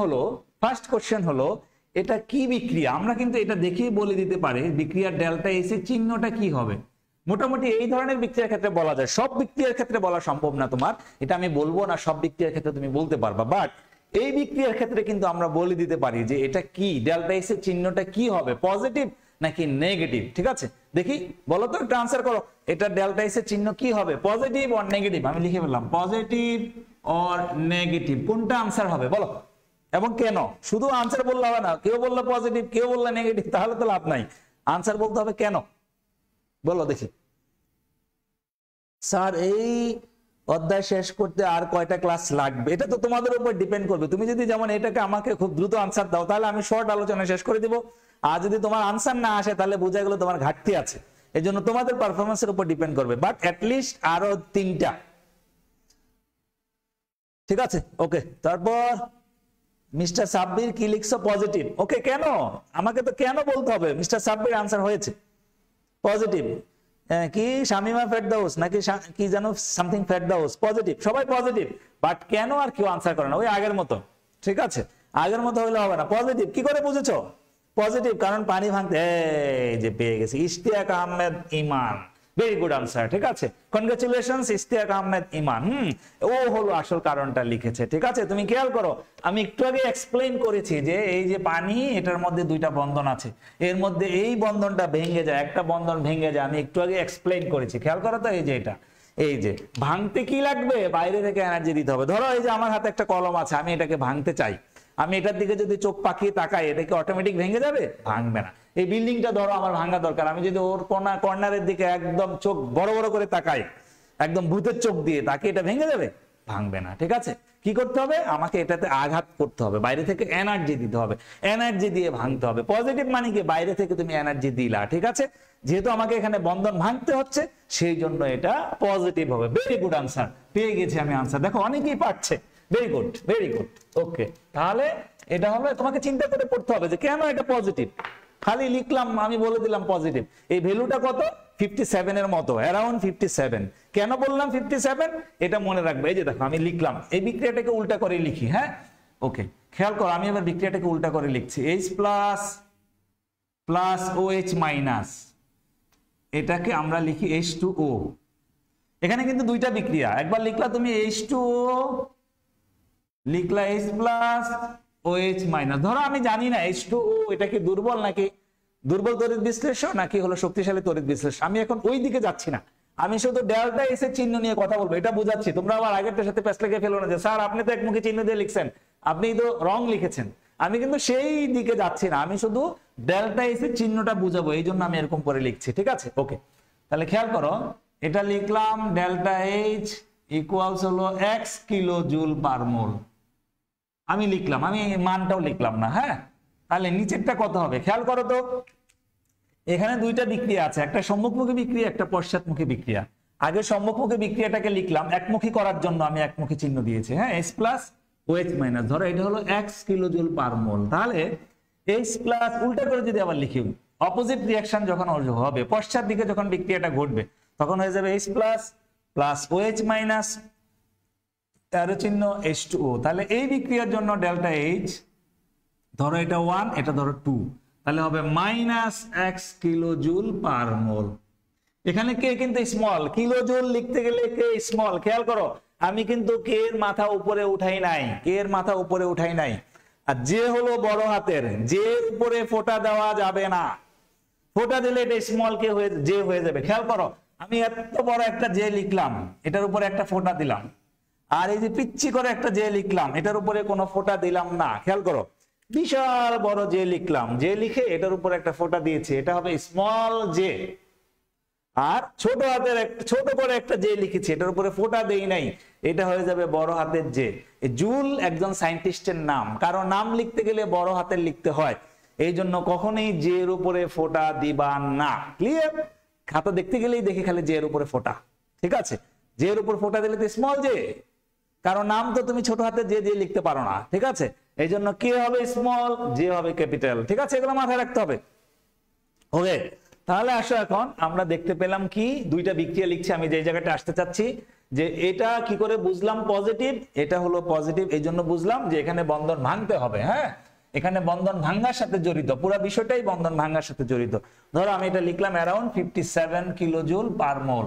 question হলো এটা কি বিক্রিয়া? আমরা কিন্তু এটা দেখেই বলে দিতে পারি বিক্রিয়ার ডেল্টা এস এর চিহ্নটা কি হবে। মোটামুটি এই ধরনের বিক্রিয়ার ক্ষেত্রে বলা যায়, সব বিক্রিয়ার ক্ষেত্রে বলা সম্ভব না তোমার, এটা আমি বলবো না, সব বিক্রিয়ার ক্ষেত্রে তুমি বলতে পারবা, বাট এই বিক্রিয়ার ক্ষেত্রে কিন্তু আমরা বলে দিতে পারি যে এটা কি, ডেল্টা এস এর চিহ্নটা কি হবে, পজিটিভ নাকি নেগেটিভ। ঠিক আছে, দেখি বলো তো, একটা আনসার করো, এটা ডেল্টা এস এর চিহ্ন কি হবে, পজিটিভ অর নেগেটিভ? আমি লিখে ফেললাম পজিটিভ অর নেগেটিভ, কোনটা আনসার হবে বলো, এবং কেন? শুধু আনসার বললে হবে না, কেউ বললে পজিটিভ, কেউ বললে নেগেটিভ, তাহলে তো লাভ নাই, আনসার বলতে হবে কেন, বলো দেখি। স্যার এই অধ্যায় শেষ করতে আর কয়টা ক্লাস লাগবে? এটা তো তোমাদের উপর ডিপেন্ড করবে। তুমি যদি যেমন এটাকে আমাকে খুব দ্রুত আনসার দাও তাহলে আমি শর্ট আলোচনা শেষ করে দিব, আর যদি তোমার আনসার না আসে তাহলে বোঝা গেল তোমার ঘাটতি আছে। এই জন্য তোমাদের পারফরমেন্সের উপর ডিপেন্ড করবে, বাট অ্যাটলিস্ট আরো 3টা। ঠিক আছে, ওকে। তারপর মিস্টার সাব্বির কি লিখছো? পজিটিভ। ওকে, কেন? আমাকে তো কেন বলতে হবে। মিস্টার সাব্বির আনসার হয়েছে পজিটিভ। কি শামিমা ফেরদাউস নাকি কি জানো সামথিং ফেরদাউস, পজিটিভ, সবাই পজিটিভ, বাট কেন আর কেউ আনসার করে না, ওই আগের মতো। ঠিক আছে, আগের মতো হলে হবে না, পজিটিভ। কি করে বুঝেছো পজিটিভ? কারণ পানি ভাঙতে, এই যে পেয়ে গেছি, Ishtiaq Ahmed Iman, very good answer. ঠিক আছে, কনগ্রাচুলেশনস ইশতিয়াক আহমেদ ইমান। ও হলো আসল কারণটা লিখেছে। ঠিক আছে, তুমি খেয়াল করো, আমি একটু আগে এক্সপ্লেইন করেছি যে এই যে পানি, এটার মধ্যে 2টা বন্ধন আছে, এর মধ্যে এই বন্ধনটা ভেঙে যায়, একটা বন্ধন ভেঙে যায়, আমি একটু আগে এক্সপ্লেইন করেছি, খেয়াল করো তো। এই যে এটা, এই যে ভাঙতে কি লাগবে, বাইরে থেকে এনার্জি দিতে হবে। ধরো এই যে আমার হাতে একটা কলম আছে, আমি এটাকে ভাঙতে চাই, আমি এটার দিকে যদি চোখ পাকিয়ে তাকাই, এটা কি অটোমেটিক ভেঙে যাবে? ভাঙবে না। এই বিল্ডিংটা ধরো আমার ভাঙা দরকার, আমি যদি ওর কর্নারের দিকে একদম চোখ বড় বড় করে তাকাই, একদম ভূতের চোখ দিয়ে তাকে, এটা ভেঙে যাবে? ভাঙবে না। ঠিক আছে, কি করতে হবে? আমাকে এটাতে আঘাত করতে হবে, বাইরে থেকে এনার্জি দিতে হবে, এনার্জি দিয়ে ভাঙতে হবে। পজিটিভ মানে কি, বাইরে থেকে তুমি এনার্জি দিলা। ঠিক আছে, যেহেতু আমাকে এখানে বন্ধন ভাঙতে হচ্ছে, সেই জন্য এটা পজিটিভ হবে। ভেরি গুড আনসার, পেয়ে গেছি আমি আনসার। দেখো অনেকেই পাচ্ছে, very good, very good. Okay, তাহলে এটা হবে, তোমাকে চিন্তা করে পড়তে হবে যে কেন এটা পজিটিভ। খালি লিখলাম, আমি বলে দিলাম পজিটিভ। এই ভ্যালুটা কত? 57 এর মতো, অ্যারাউন্ড 57। কেন বললাম 57? এটা মনে রাখবে। এই যে দেখো আমি লিখলাম, এই বিক্রিয়াটাকে উল্টা করে লিখি। হ্যাঁ, ওকে, খেয়াল করো, আমি এবার বিক্রিয়াটাকে উল্টা করে লিখছি। H plus plus OH minus, এটাকে আমরা লিখি H2O। এখানে কিন্তু 2টা বিক্রিয়া, একবার লিখলা তুমি H2O, লিখলা H প্লাস OH মাইনাস। ধরো আমি জানি না H2O এটা কি দুর্বল নাকি দুর্বল তড়িৎ বিশ্লেষণ নাকি হলো শক্তিশালী তড়িৎ বিশ্লেষণ, আমি এখন ওই দিকে যাচ্ছি না, আমি শুধু ডেল্টা এস এর চিহ্ন নিয়ে কথা বলবো, এটা বোঝাচ্ছি। তোমরা আবার আগেরটার সাথে প্যাচ লেগে ফেলো না যে স্যার আপনি তো একমুখী চিহ্ন দিয়ে লিখছেন, আপনি তো রং লিখেছেন। আমি কিন্তু সেই দিকে যাচ্ছি না, আমি শুধু ডেল্টা এস এর চিহ্নটা বুঝাবো, এই জন্য আমি এরকম করে লিখছি। ঠিক আছে, ওকে, তাহলে খেয়াল করো, এটা লিখলাম ডেল্টা এইচ ইকুয়ালস হলো x kilo joule per mole. আমি লিখলাম, আমি মানটাও লিখলাম না। হ্যাঁ, তাহলে নিচেরটা কত হবে খেয়াল করো তো। এখানে 2টা বিক্রিয়া আছে, একটা সম্মুখমুখী বিক্রিয়া, একটা পশ্চাৎমুখী বিক্রিয়া। আগে সম্মুখমুখী বিক্রিয়াটাকে লিখলাম, একমুখী করার জন্য আমি একমুখী চিহ্ন দিয়েছি। হ্যাঁ, H প্লাস OH মাইনাস, ধরো এটা হলো x kilo joule per mole. তাহলে H প্লাস উল্টা করে যদি আবার লিখি, অপোজিট রিয়াকশন যখন হবে, পশ্চাৎ দিকে যখন বিক্রিয়াটা ঘটবে, তখন হয়ে যাবে H plus plus OH minus arrow চিহ্ন H2O। তাহলে এই বিক্রিয়ার জন্য ডেল্টা H, ধরো এটা 1, এটা ধরো 2, তাহলে হবে -x কিলোজুল পার মোল। এখানে কে কিন্তু স্মল, কিলোজুল লিখতে গেলে কে স্মল, খেয়াল করো আমি কিন্তু কে এর মাথা উপরে উঠাই নাই, কে এর মাথা উপরে উঠাই নাই। আর যে হলো বড় হাতের, যে উপরে ফোঁটা দেওয়া যাবে না, ফোঁটা দিলে এটা স্মল কে হয়ে যে হয়ে যাবে। খেয়াল করো আমি এত বড় একটা যে লিখলাম, এটার উপরে একটা ফোঁটা দিলাম, আর এই যে পিচ্ছি করে একটা যে লিখলাম, এটার উপরে কোনো ফোঁটা দিলাম না। খেয়াল করো বিশাল বড় যে লিখলাম, যে লিখে এটার উপরে একটা ফোঁটা দিয়েছে, এটা হবে স্মল জে। আর ছোট হাতের ছোট করে একটা যে লিখেছি, এটার উপরে ফোঁটা দেই নাই, এটা হয়ে যাবে বড় হাতের যে। জুল একজন সায়েন্টিস্টের নাম, কারণ নাম লিখতে গেলে বড় হাতের লিখতে হয়, এই জন্য কখনোই যে এর উপরে ফোঁটা দিবা না। ক্লিয়ার? খাতা দেখতে গেলেই দেখে খালি যে এর উপরে ফোঁটা, ঠিক আছে? যে এর উপর ফোঁটা দিলে তো স্মল জে, কারণ নাম তো তুমি ছোট হাতে যে দিয়ে লিখতে পারো না, ঠিক আছে? এই জন্য কে হবে স্মল, যে হবে ক্যাপিটাল, ঠিক আছে? এগুলো মাথায় রাখতে হবে। ওকে, তাহলে আসো এখন আমরা দেখতে পেলাম কি দুইটা বিক্রিয়া লিখছি। আমি যে জায়গাটা আসতে চাচ্ছি যে এটা কি করে বুঝলাম পজিটিভ, এটা হলো পজিটিভ, এই জন্য বুঝলাম যে এখানে বন্ধন ভাঙতে হবে। হ্যাঁ, এখানে বন্ধন ভাঙার সাথে জড়িত, পুরো বিষয়টাই বন্ধন ভাঙার সাথে জড়িত। ধরো আমি এটা লিখলাম around 57 kilojoule per mole,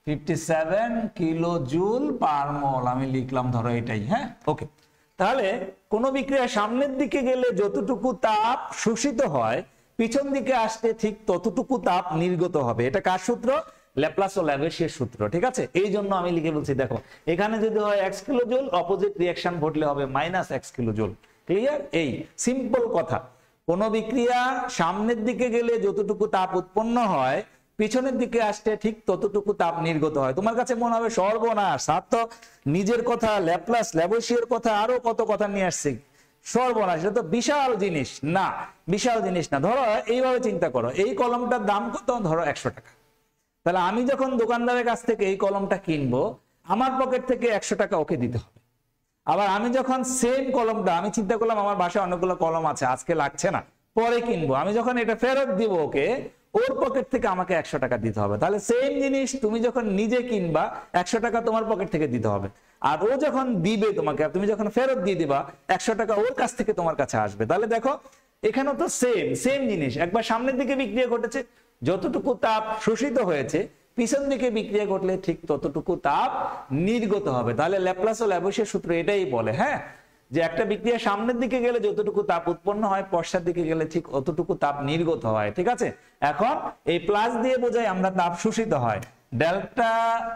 57 kilojoule per mole আমি লিখলাম, ধরো এটাই। হ্যাঁ, ওকে। তাহলে কোন বিক্রিয়া সামনের দিকে গেলে যতটুকু তাপ শোষিত হয়, পিছন দিকে আসতে ঠিক ততটুকু তাপ নির্গত হবে। এটা কার সূত্র? ল্যাপ্লাস ও ল্যাভেসিয়ার সূত্র, ঠিক আছে? এই জন্য আমি লিখে বলছি, দেখো এখানে যদি হয় x কিলোজুল, অপোজিট রিঅ্যাকশন ঘটলে হবে -x কিলোজুল। ক্লিয়ার? এই সিম্পল কথা। কোন বিক্রিয়া সামনের দিকে গেলে যতটুকু তাপ উৎপন্ন হয়, পিছনের দিকে আসতে ঠিক ততটুকু তাপ নির্গত হয়। তোমার কাছে মনে হবে সর্বনাশ, স্যার তো নিজের কথা, ল্যাপ্লাস ল্যাভেসিয়ার কথা, আরো কত কথা নিয়ে আসছে, সর্বনাশ, এটা তো বিশাল জিনিস। না, বিশাল জিনিস না। ধরো এইভাবে চিন্তা করো, এই কলমটার দাম কত? ধরো 100 টাকা। তাহলে আমি যখন দোকানদারের কাছ থেকে এই কলমটা কিনবো, আমার পকেট থেকে 100 টাকা ওকে দিতে হবে। আবার আমি যখন সেম কলমটা, আমি চিন্তা করলাম আমার বাসায় অনেকগুলো কলম আছে, আজকে লাগছে না, পরে কিনবো, আমি যখন এটা ফেরত দিব ওকে, ওর পকেট থেকে আমাকে 100 টাকা দিতে হবে। তাহলে সেম জিনিস তুমি যখন নিজে কিনবা, 100 টাকা তোমার পকেট থেকে দিতে হবে, আর ও যখন দিবে তোমাকে, তুমি যখন ফেরত দিয়ে দিবা, 100 টাকা ওর কাছ থেকে তোমার কাছে আসবে। তাহলে দেখো এখানে তো সেম জিনিস, একবার সামনের দিকে বিক্রিয়া ঘটেছে, যতটুকু তাপ শোষিত হয়েছে, পিছন দিকে বিক্রিয়া ঘটলে ঠিক ততটুকু তাপ নির্গত হবে। তাহলে ল্যাপ্লাস ও ল্যাভেসিয়ার সূত্র এটাই বলে, হ্যাঁ, যে একটা বিক্রিয়া সামনের দিকে গেলে যতটুকু তাপ উৎপন্ন হয়, পশ্চাৎ দিকে গেলে ঠিক অতটুকু তাপ নির্গত হয়। ঠিক আছে? এখন এই প্লাস দিয়ে বোঝাই আমরা তাপ শোষিত হয়। ডেল্টা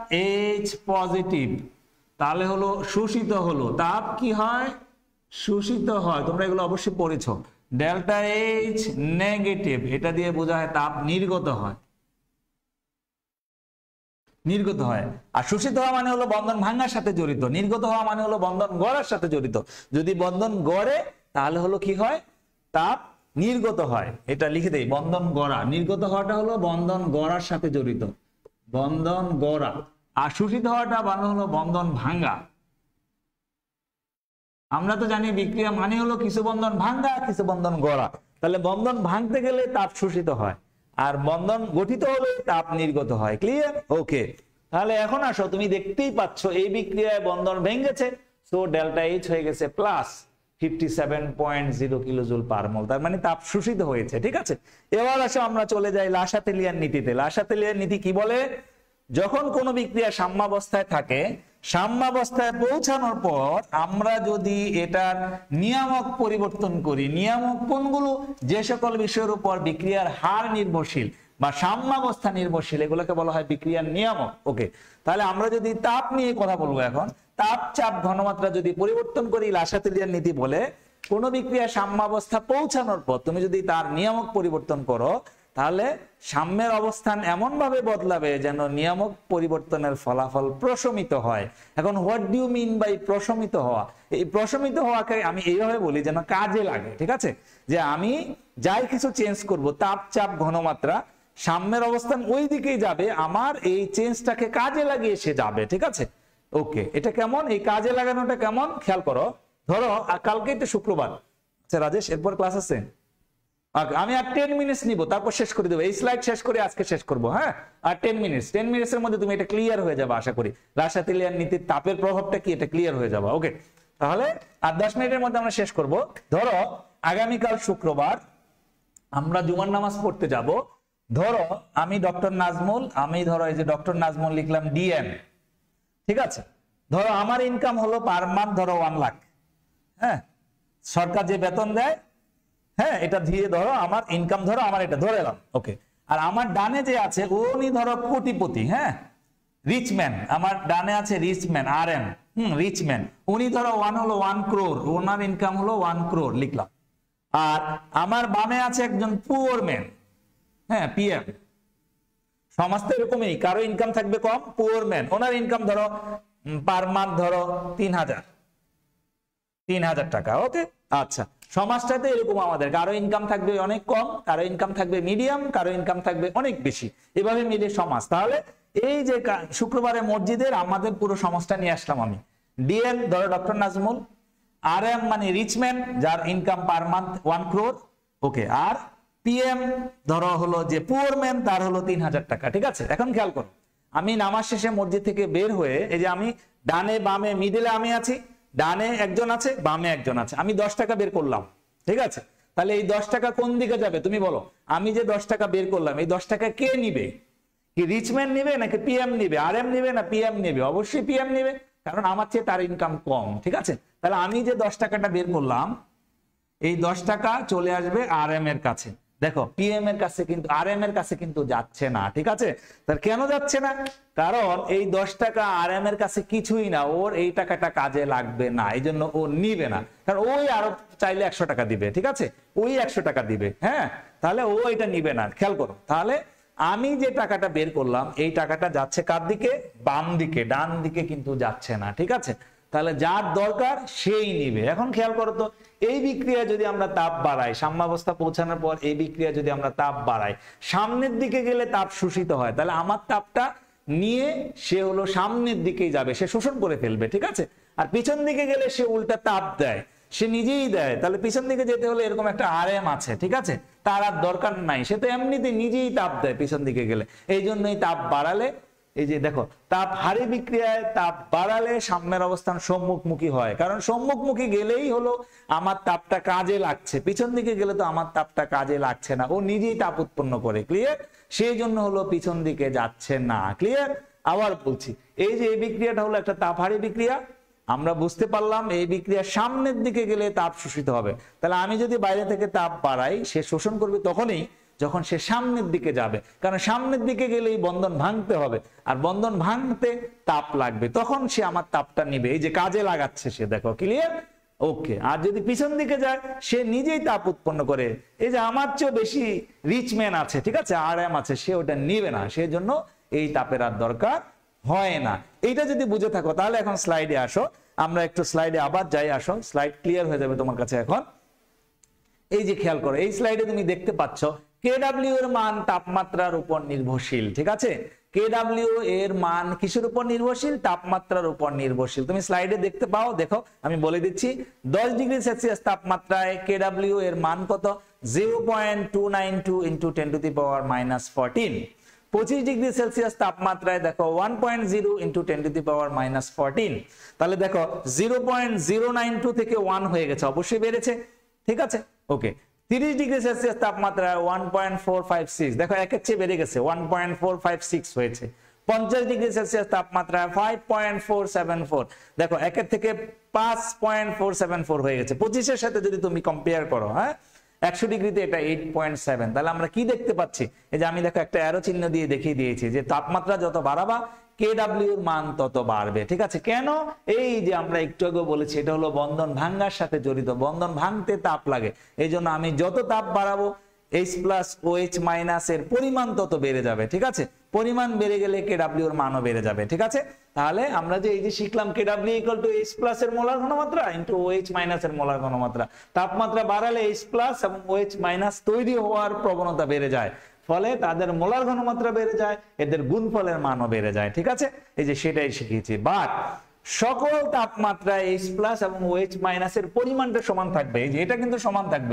H পজিটিভ, তাহলে হলো শোষিত হলো, তাপ কি হয়? শোষিত হয়। তোমরা এগুলো অবশ্যই পড়েছো। ডেল্টা H নেগেটিভ, এটা দিয়ে বোঝা হয় তাপ নির্গত হয়, নির্গত হয়। আর শোষিত হওয়া মানে হলো বন্ধন ভাঙার সাথে জড়িত, নির্গত হওয়া মানে হলো বন্ধন গড়ার সাথে জড়িত। যদি বন্ধন গড়ে তাহলে হলো কি হয়? তাপ নির্গত হয়। এটা লিখে দেই, বন্ধন গড়া। নির্গত হওয়াটা হলো বন্ধন গড়ার সাথে জড়িত, বন্ধন গড়া। আর শোষিত হওয়াটা মানে হলো বন্ধন ভাঙ্গা। আমরা তো জানি বিক্রিয়া মানে হলো কিছু বন্ধন ভাঙ্গা, কিছু বন্ধন গড়া। তাহলে বন্ধন ভাঙতে গেলে তাপ শোষিত হয়, আর বন্ধন গঠিত হলে তাপ নির্গত হয়। ক্লিয়ার? ওকে। তাহলে এখন আসো, তুমি দেখতেই পাচ্ছ এই বিক্রিয়ায় বন্ধন ভেঙেছে, সো ডেল্টা H হয়ে গেছে প্লাস 57.0 কিলোজুল পার মোল, তার মানে তাপ শোষিত হয়েছে। ঠিক আছে? এবার আসো আমরা চলে যাই লাসাতেলিয়ার নীতিতে। লাসাতেলিয়ার নীতি কি বলে? যখন কোনো বিক্রিয়া সাম্যাবস্থায় থাকে, সাম্যাবস্থায় পৌঁছানোর পর আমরা যদি এটার নিয়ামক পরিবর্তন করি, নিয়ামক কোনগুলো? যে সকল বিষয়ের উপর বিক্রিয়ার হার নির্ভরশীল বা সাম্যাবস্থা নির্ভরশীল, এগুলোকে বলা হয় বিক্রিয়ার নিয়ামক। ওকে, তাহলে আমরা যদি তাপ নিয়ে কথা বলবো এখন, তাপ, চাপ, ঘনমাত্রা যদি পরিবর্তন করি, লাসাতেলিয়ার নীতি বলে কোন বিক্রিয়া সাম্যাবস্থা পৌঁছানোর পর তুমি যদি তার নিয়ামক পরিবর্তন করো, তাহলে সাম্যের অবস্থান এমন ভাবে বদলাবে যেন নিয়ামক পরিবর্তনের ফলাফল প্রশমিত হয়। এখন what do you mean by প্রশমিত হওয়া? এই প্রশমিত হওয়াকে আমি এইভাবে বলি যেন কাজে লাগে। ঠিক আছে? যে আমি যাই কিছু চেঞ্জ করব, তাপ, চাপ, ঘনমাত্রা, সাম্যের অবস্থান ওই দিকেই যাবে, আমার এই চেঞ্জটাকে কাজে লাগিয়ে সে যাবে। ঠিক আছে? ওকে, এটা কেমন? এই কাজে লাগানোটা কেমন খেয়াল করো। ধরো কালকেই তো শুক্রবার। আচ্ছা রাজেশ, এরপর ক্লাস আছে? আমি আর 10 মিনিটস নিব, তারপর শেষ করে দেবো, এই স্লাইড শেষ করে আজকে শেষ করব। হ্যাঁ, আর 10 মিনিটসের মধ্যে তুমি এটা ক্লিয়ার হয়ে যাবে আশা করি। রাশাতিলিয়ান নীতির তাপের প্রভাবটা কি এটা ক্লিয়ার হয়ে যাবে। ওকে, তাহলে আর 10 মিনিটের মধ্যে আমরা শেষ করব। ধরো আগামীকাল শুক্রবার আমরা জুমার নামাজ পড়তে যাব। ধরো আমি ডক্টর নাজমুল, আমি ধরো এই যে ডক্টর নাজমুল লিখলাম ডিএন, ঠিক আছে। ধরো আমার ইনকাম হলো পার মান্থ ধরো 1 লাখ। হ্যাঁ, সরকার যে বেতন দেয়, হ্যাঁ, এটা দিয়ে ধরো আমার ইনকাম, ধরো আমার এটা ধরে এলাম। ওকে, আর আমার ডানে যে আছে উনি ধরো কোটিপতি, হ্যাঁ, রিচম্যান। আমার ডানে আছে রিচম্যান, আর এম, রিচম্যান। উনি ধরো 1 crore, ওনার ইনকাম হলো 1 crore লিখলাম। আর আমার বামে আছে একজন পুয়ার ম্যান, হ্যাঁ, পিএম। সমাজ তো এরকমই, কারো ইনকাম থাকবে কম, পুয়ার ম্যান, ওনার ইনকাম ধরো পার মান্থ ধরো 3,000 টাকা। ওকে, আচ্ছা, সমাজটাতে এরকম আমাদের কারো ইনকাম থাকবে অনেক কম, কারো ইনকাম থাকবে মিডিয়াম, কারো ইনকাম থাকবে অনেক বেশি, এভাবে মিলে সমাজ। তাহলে এই যে শুক্রবারে মসজিদের আমাদের পুরো সমাজটা নিয়ে আসলাম আমি। ডিএন ধরো ডক্টর নাজমুল, আর এম মানে রিচম্যান, যার income per month 1 crore। Okay, আর পিএম ধরো হলো যে পুয়ার ম্যান, তার হলো 3,000 টাকা। ঠিক আছে, এখন খেয়াল করো, আমি নামাজ শেষে মসজিদ থেকে বের হয়ে এই যে আমি ডানে বামে মিডিলে আমি আছি, ডানে একজন আছে, বামে একজন আছে, আমি 10 টাকা বের করলাম। ঠিক আছে, তাহলে এই 10 টাকা কোন দিকে যাবে তুমি বলো? আমি যে 10 টাকা বের করলাম, এই 10 টাকা কে নিবে? কি রিচম্যান নিবে নাকি পিএম নিবে? আর এম নিবে না পিএম নিবে? অবশ্যই পিএম নিবে, কারণ আমার চেয়ে তার ইনকাম কম। ঠিক আছে, তাহলে আমি যে 10 টাকাটা বের করলাম, এই 10 টাকা চলে আসবে আর এম এর কাছে। দেখো পিএম এর কাছে কিন্তু, আর এম এর কাছে কিন্তু যাচ্ছে না। ঠিক আছে, তার কেন যাচ্ছে না? কারণ এই 10 টাকা আর এম এর কাছে কিছুই না, ওর এই টাকাটা কাজে লাগবে না, এই জন্য ও নিবে না। কারণ ওই আরো চাইলে 100 টাকা দিবে। ঠিক আছে, ওই 100 টাকা দিবে, হ্যাঁ, তাহলে ও এটা নিবে না। খেয়াল করো, তাহলে আমি যে টাকাটা বের করলাম, এই টাকাটা যাচ্ছে কার দিকে? বাম দিকে, ডান দিকে কিন্তু যাচ্ছে না। ঠিক আছে, তাহলে যার দরকার সেই নিবে। এখন খেয়াল করো তো, এই বিক্রিয়া যদি আমরা তাপ বাড়াই, সাম্যাবস্থা পৌঁছানোর পর এই বিক্রিয়া যদি আমরা তাপ বাড়াই, সামনের দিকে গেলে তাপ শোষিত হয়, তাহলে আমার তাপটা নিয়ে সে হলো সামনের দিকেই যাবে, সে শোষণ করে ফেলবে। ঠিক আছে, আর পিছন দিকে গেলে সে উল্টা তাপ দেয়, সে নিজেই দেয়। তাহলে পিছন দিকে যেতে হলে এরকম একটা আর এম আছে, ঠিক আছে, তার আর দরকার নাই, সে তো এমনিতে নিজেই তাপ দেয় পিছন দিকে গেলে। এই জন্যই তাপ বাড়ালে, এই যে দেখো, তাপ হারি বিক্রিয়ায় তাপ বাড়ালে সাম্যের অবস্থান সম্মুখমুখী হয়, কারণ সম্মুখমুখী গেলেই হলো আমার তাপটা কাজে লাগছে, পিছন দিকে গেলে তো আমার তাপটা কাজে লাগছে না, ও নিজেই তাপ উৎপন্ন করে। ক্লিয়ার? সেই জন্য হলো পিছন দিকে যাচ্ছে না। ক্লিয়ার? আবার বলছি, এই যে এই বিক্রিয়াটা হলো একটা তাপ হারি বিক্রিয়া, আমরা বুঝতে পারলাম এই বিক্রিয়া সামনের দিকে গেলে তাপ শোষিত হবে। তাহলে আমি যদি বাইরে থেকে তাপ বাড়াই, সে শোষণ করবে তখনই যখন সে সামনের দিকে যাবে, কারণ সামনের দিকে গেলেই বন্ধন ভাঙতে হবে, আর বন্ধন ভাঙতে তাপ লাগবে, তখন সে আমার তাপটা নিবে, এই যে কাজে লাগাচ্ছে সে। দেখো, ক্লিয়ার? ওকে, আর যদি পিছন দিকে যায়, সে নিজেই তাপ উৎপন্ন করে। এই যে আমার চেয়ে বেশি রিচম্যান আছে, ঠিক আছে, আর এম আছে, সে ওটা নিবে না, সেই জন্য এই তাপের আর দরকার হয় না। এইটা যদি বুঝে থাকো, তাহলে এখন স্লাইডে আসো, আমরা একটু স্লাইডে আবার যাই। আসো, স্লাইড ক্লিয়ার হয়ে যাবে তোমার কাছে এখন। এই যে খেয়াল করো, এই স্লাইডে তুমি দেখতে পাচ্ছ কেডব্লিউ এর মান তাপমাত্রার উপর নির্ভরশীল। ঠিক আছে, কেডব্লিউ এর মান কিসের উপর নির্ভরশীল? তাপমাত্রার উপর নির্ভরশীল। তুমি স্লাইডে দেখতে পাও, দেখো আমি বলে দিচ্ছি, 10 ডিগ্রি সেলসিয়াস তাপমাত্রায় কেডব্লিউ এর মান কত? 0.292 × 10⁻⁻14। 25 ডিগ্রি সেলসিয়াস তাপমাত্রায় দেখো 1.0 × 10⁻⁻14। তাহলে দেখো 0.092 থেকে 1 হয়ে গেছে, অবশ্যই বেড়েছে। ঠিক আছে, ওকে। 30 ডিগ্রি সেলসিয়াস তাপমাত্রায় 1.456, দেখো একের চেয়ে বেড়ে গেছে, 1.456 হয়েছে। 50 ডিগ্রি সেলসিয়াস তাপমাত্রায় 5.474, দেখো একের থেকে 5.474 হয়ে গেছে। 25-এর সাথে যদি তুমি কম্পেয়ার করো, হ্যাঁ, 100 ডিগ্রিতে এটা 8.7। তাহলে আমরা কি দেখতে পাচ্ছি? এই যে আমি দেখো একটা অ্যারো চিহ্ন দিয়ে দেখিয়ে দিয়েছি যে তাপমাত্রা যত বাড়াবা কেডব্লিউ এর মান তত বাড়বে। ঠিক আছে, কেন? এই যে আমরা একটু আগে বলেছি, এটা হলো বন্ধন ভাঙার সাথে জড়িত, বন্ধন ভাঙতে তাপ লাগে। এই জন্য আমি যত তাপ বাড়াবো H+OH- এর পরিমাণ তত বেড়ে যাবে। ঠিক আছে, পরিমাণ বেড়ে গেলে কেডব্লিউ এর মানও বেড়ে যাবে। ঠিক আছে, তাহলে আমরা যে এই যে শিখলাম কেডব্লিউ H+ এর মোলার ঘনমাত্রা × OH- এর মোলার ঘনমাত্রা, তাপমাত্রা বাড়ালে H+ এবং OH- তৈরি হওয়ার প্রবণতা বেড়ে যায়, ফলে তাদের মোলার ঘনমাত্রা বেড়ে যায়, এদের গুণফলের মানও বেড়ে যায়। ঠিক আছে, এই যে সেটাই শিখিয়েছি। বাট সকল তাপমাত্রায় H+ এবং OH- এর পরিমাণটা সমান থাকবে, এই যে এটা কিন্তু সমান থাকবে।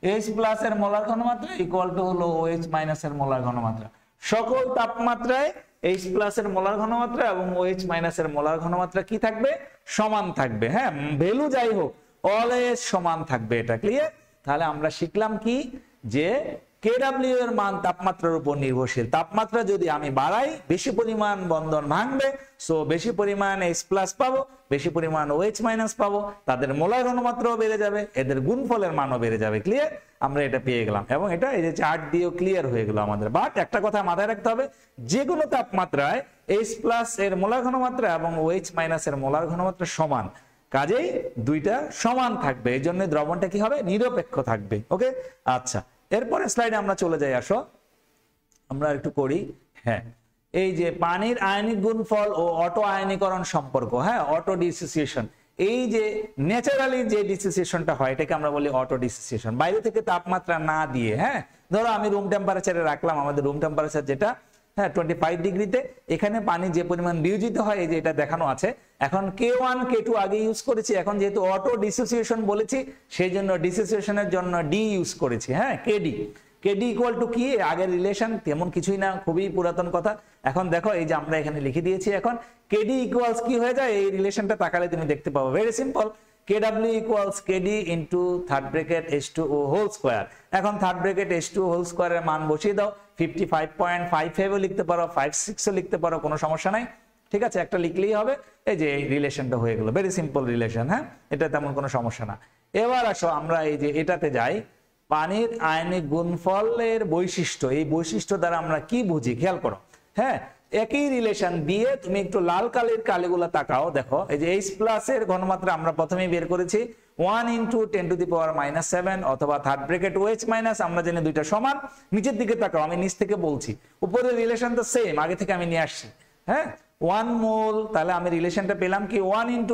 H প্লাস এর মোলার ঘনমাত্রা ইকুয়াল টু হলো OH মাইনাস এর মোলার ঘনমাত্রা। সকল তাপমাত্রায় H প্লাস এর মোলার ঘনমাত্রা এবং OH মাইনাস এর মোলার ঘনমাত্রা কি থাকবে? সমান থাকবে। হ্যাঁ, ভ্যালু যাই হোক অলওয়েজ সমান থাকবে। এটা ক্লিয়ার? তাহলে আমরা শিখলাম কি, যে KW এর মান তাপমাত্রার উপর নির্ভরশীল। তাপমাত্রা যদি আমি বাড়াই বেশি পরিমাণ বন্ধন ভাঙবে, সো বেশি পরিমাণ H প্লাস পাবো, বেশি পরিমাণ OH মাইনাস পাবো, তাদের মোলার ঘনমাত্রাও বেড়ে যাবে, এদের গুণফলের মানও বেড়ে যাবে। ক্লিয়ার? আমরা এটা পেয়ে গেলাম এবং এটা এই যে চার্ট দিয়েও ক্লিয়ার হয়ে গেল আমাদের। বাট একটা কথা মাথায় রাখতে হবে, যে কোনো তাপমাত্রায় H প্লাস এর মোলার ঘনমাত্রা এবং OH মাইনাস এর মোলার ঘনমাত্রা সমান, কাজেই দুইটা সমান থাকবে, এই জন্য দ্রবণটা কি হবে? নিরপেক্ষ থাকবে। ওকে, আচ্ছা, এরপরে স্লাইডে আমরা চলে যাই। আসো আমরা একটু করি। হ্যাঁ, এই যে পানির আয়নিক গুণফল ও অটো আয়নীকরণ সম্পর্ক, হ্যাঁ, অটো ডিসোসিয়েশন। এই যে ন্যাচারালি যে ডিসোসিয়েশনটা হয় এটাকে আমরা বলি অটো ডিসোসিয়েশন, বাইরে থেকে তাপমাত্রা না দিয়ে। হ্যাঁ, ধরো আমি রুম টেম্পারেচারে রাখলাম, আমাদের রুম টেম্পারেচার যেটা 25 ডিগ্রিতে, এখানে পানি যে পরিমাণ বিয়োজিত হয় এই যে এটা দেখানো আছে। এখন K1 K2 আগে ইউজ করেছি, এখন যেহেতু অটো ডিসোসিয়েশন বলেছি সেই জন্য ডিসোসিয়েশনের জন্য ডি ইউজ করেছি। হ্যাঁ, কেডি ইকুয়াল টু কি? আগের রিলেশন তেমন কিছুই না, খুবই পুরাতন কথা। এখন দেখো এই যে আমরা এখানে লিখে দিয়েছি, এখন কেডি ইকুয়ালস কি হয়ে যায়? এই রিলেশনটা তাকালে তুমি দেখতে পাবো, very simple. KW equals KD into third bracket H2O whole square. এখন থার্ড ব্র্যাকেট H2O হোল স্কয়ারের মান বসিয়ে দাও, 55.55 ও লিখতে পারো, 56 ও লিখতে পারো, কোনো সমস্যা নাই। ঠিক আছে, একটা লিখলেই হবে। এই যে এই রিলেশনটা হয়ে গেল, ভেরি সিম্পল রিলেশন। হ্যাঁ, এটা তেমন কোনো সমস্যা না। এবার আসো আমরা এই যে এটাতে যাই, পানির আয়নিক গুণফলের বৈশিষ্ট্য। এই বৈশিষ্ট্য দ্বারা আমরা কি বুঝি খেয়াল করো। হ্যাঁ, একই রিলেশন দিয়ে তুমি একটু লাল কালির কালিগুলো তাকাও, দেখো এই যে H প্লাস এর ঘনমাত্রা আমরা প্রথমেই বের করেছি 1 × 10⁻⁷ অথবা থার্ড ব্র্যাকেট OH মাইনাস, আমরা জানি দুইটা সমান। নিচের দিকে তাকাও, আমি নিচ থেকে বলছি, উপরের রিলেশন তো সেম, আগে থেকে আমি নিয়ে আসছি। হ্যাঁ, 1 মোল, তাহলে আমি রিলেশনটা পেলাম কি 1 ×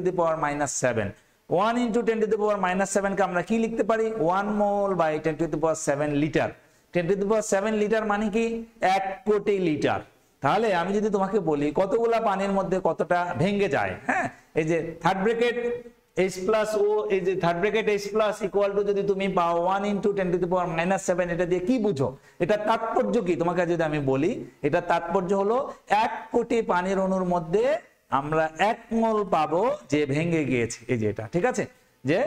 10⁻⁷। 1 × 10⁻⁷ কে আমরা কি লিখতে পারি? 1 মোল বাই 10⁻7 লিটার। 10⁻7 লিটার মানে কি? 1 কোটি লিটার। তাহলে আমি যদি তোমাকে বলি কতগুলা পানির মধ্যে কতটা ভেঙে যায়, হ্যাঁ, এই যে থার্ড ব্র্যাকেট H প্লাস ও, এই যে third bracket H plus equal to যদি তুমি পাও 1 × 10⁻⁷, এটা দিয়ে কি বুঝো? এটা তাৎপর্য কি তোমাকে যদি আমি বলি, এটা তাৎপর্য হলো 1 কোটি পানির অণুর মধ্যে আমরা 1 মোল পাবো যে ভেঙে গিয়েছে। এই যে এটা, ঠিক আছে, যে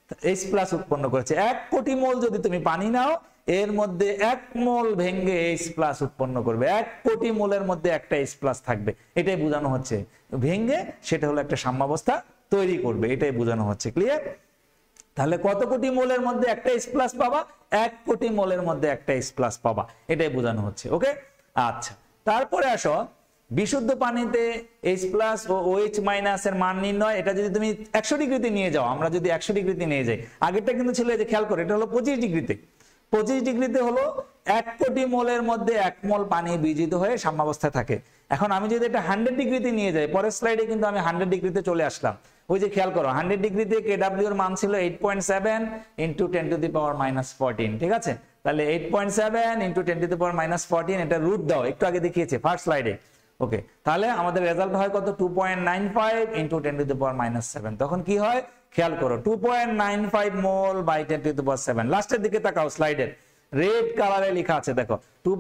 H প্লাস উৎপন্ন করেছে। 1 কোটি মোল যদি তুমি পানি নাও, এর মধ্যে 1 মোল ভেঙে H প্লাস উৎপন্ন করবে। 1 কোটি মোলের মধ্যে একটা H প্লাস থাকবে, এটাই বোঝানো হচ্ছে। ভেঙে সেটা হলো একটা সাম্যাবস্থা তৈরি করবে, এটাই বোঝানো হচ্ছে। ক্লিয়ার? তাহলে কত কোটি মোলের মধ্যে একটা H প্লাস পাবা? 1 কোটি মোলের মধ্যে একটা H প্লাস পাবা, এটাই বোঝানো হচ্ছে। ওকে, আচ্ছা, তারপরে আসো বিশুদ্ধ পানিতে H প্লাস ও OH মাইনাস এর মান নির্ণয়। এটা যদি তুমি 100 ডিগ্রিতে নিয়ে যাও, আমরা যদি 100 ডিগ্রিতে নিয়ে যাই, আগেরটা কিন্তু ছিল, এই যে খেয়াল করো, এটা হলো 25 ডিগ্রিতে। 25 ডিগ্রিতে হলো 1 কোটি মোলের মধ্যে 1 মোল পানি বিয়োজিত হয়ে সাম্যাবস্থায় থাকে। এখন আমি যদি এটা 100 ডিগ্রিতে নিয়ে যাই, পরের স্লাইডে কিন্তু আমি 100 ডিগ্রিতে চলে আসলাম। ওই যে খেয়াল করো, 100 ডিগ্রিতে KW এর মান ছিল 8.7 × 10⁻⁻14। ঠিক আছে, তাহলে 8.7 × 10⁻⁻14, এটা রুট দাও, একটু আগে দেখিয়েছে ফার্স্ট স্লাইডে। ওকে, তাহলে আমাদের রেজাল্ট হয় কত? 2.95 × 10⁻⁷। তখন কি হয় খেয়াল করো, 2.95 মোল বাই 10⁻⁷। লাস্টের দিকে তাকাও, স্লাইডের রেড কালারে লেখা আছে, দেখো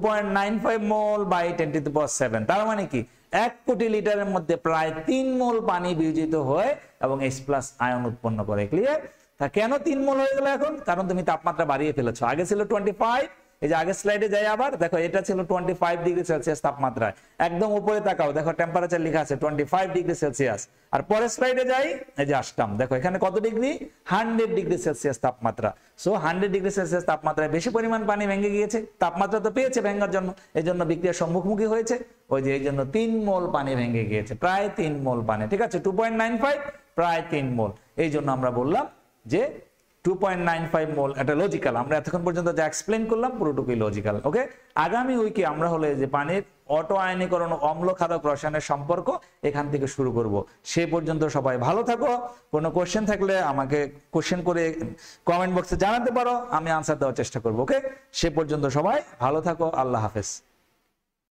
2.95 মোল বাই 10⁻⁷। তার মানে কি 1 কোটি লিটারের মধ্যে প্রায় 3 মোল পানি বিয়োজিত হয় এবং H প্লাস আয়ন উৎপন্ন করে। ক্লিয়ার? তা কেন 3 মোল হয়ে গেল এখন? কারণ তুমি তাপমাত্রা বাড়িয়ে ফেলেছো। আগে ছিল 25, এই যে আগের স্লাইডে যাই আবার, দেখো এটা ছিল 25 ডিগ্রি সেলসিয়াস তাপমাত্রায়। একদম উপরে তাকাও, দেখো টেম্পারেচার লেখা আছে 25 ডিগ্রি সেলসিয়াস। আর পরের স্লাইডে যাই, এই যে আসলাম, দেখো এখানে কত ডিগ্রি? 100 ডিগ্রি সেলসিয়াস তাপমাত্রা। সো 100 ডিগ্রি সেলসিয়াস তাপমাত্রায় বেশি পরিমাণ পানি ভেঙে গিয়েছে, তাপমাত্রা তো পেয়েছে ভেঙার জন্য, এই জন্য বিক্রিয়ার সম্মুখমুখী হয়েছে। ওই যে এই জন্য 3 মোল পানি ভেঙে গিয়েছে, প্রায় 3 মোল পানি। ঠিক আছে, 2.95 প্রায় 3 মোল। এই জন্য আমরা বললাম যে 2.95 মোল, এটা লজিক্যাল। আমরা এতক্ষণ পর্যন্ত যা এক্সপ্লেন করলাম পুরোটুকুই লজিক্যাল। ওকে, আগামী উইকে আমরা হলো যে পানির অটো আয়নীকরণ ও অম্ল ক্ষারক রসায়নের সম্পর্ক এখান থেকে শুরু করব। সে পর্যন্ত সবাই ভালো থাকো। কোনো কোশ্চেন থাকলে আমাকে কোশ্চেন করে কমেন্ট বক্সে জানাতে পারো, আমি আনসার দেওয়ার চেষ্টা করব। ওকে, সে পর্যন্ত সবাই ভালো থাকো। আল্লাহ হাফেজ।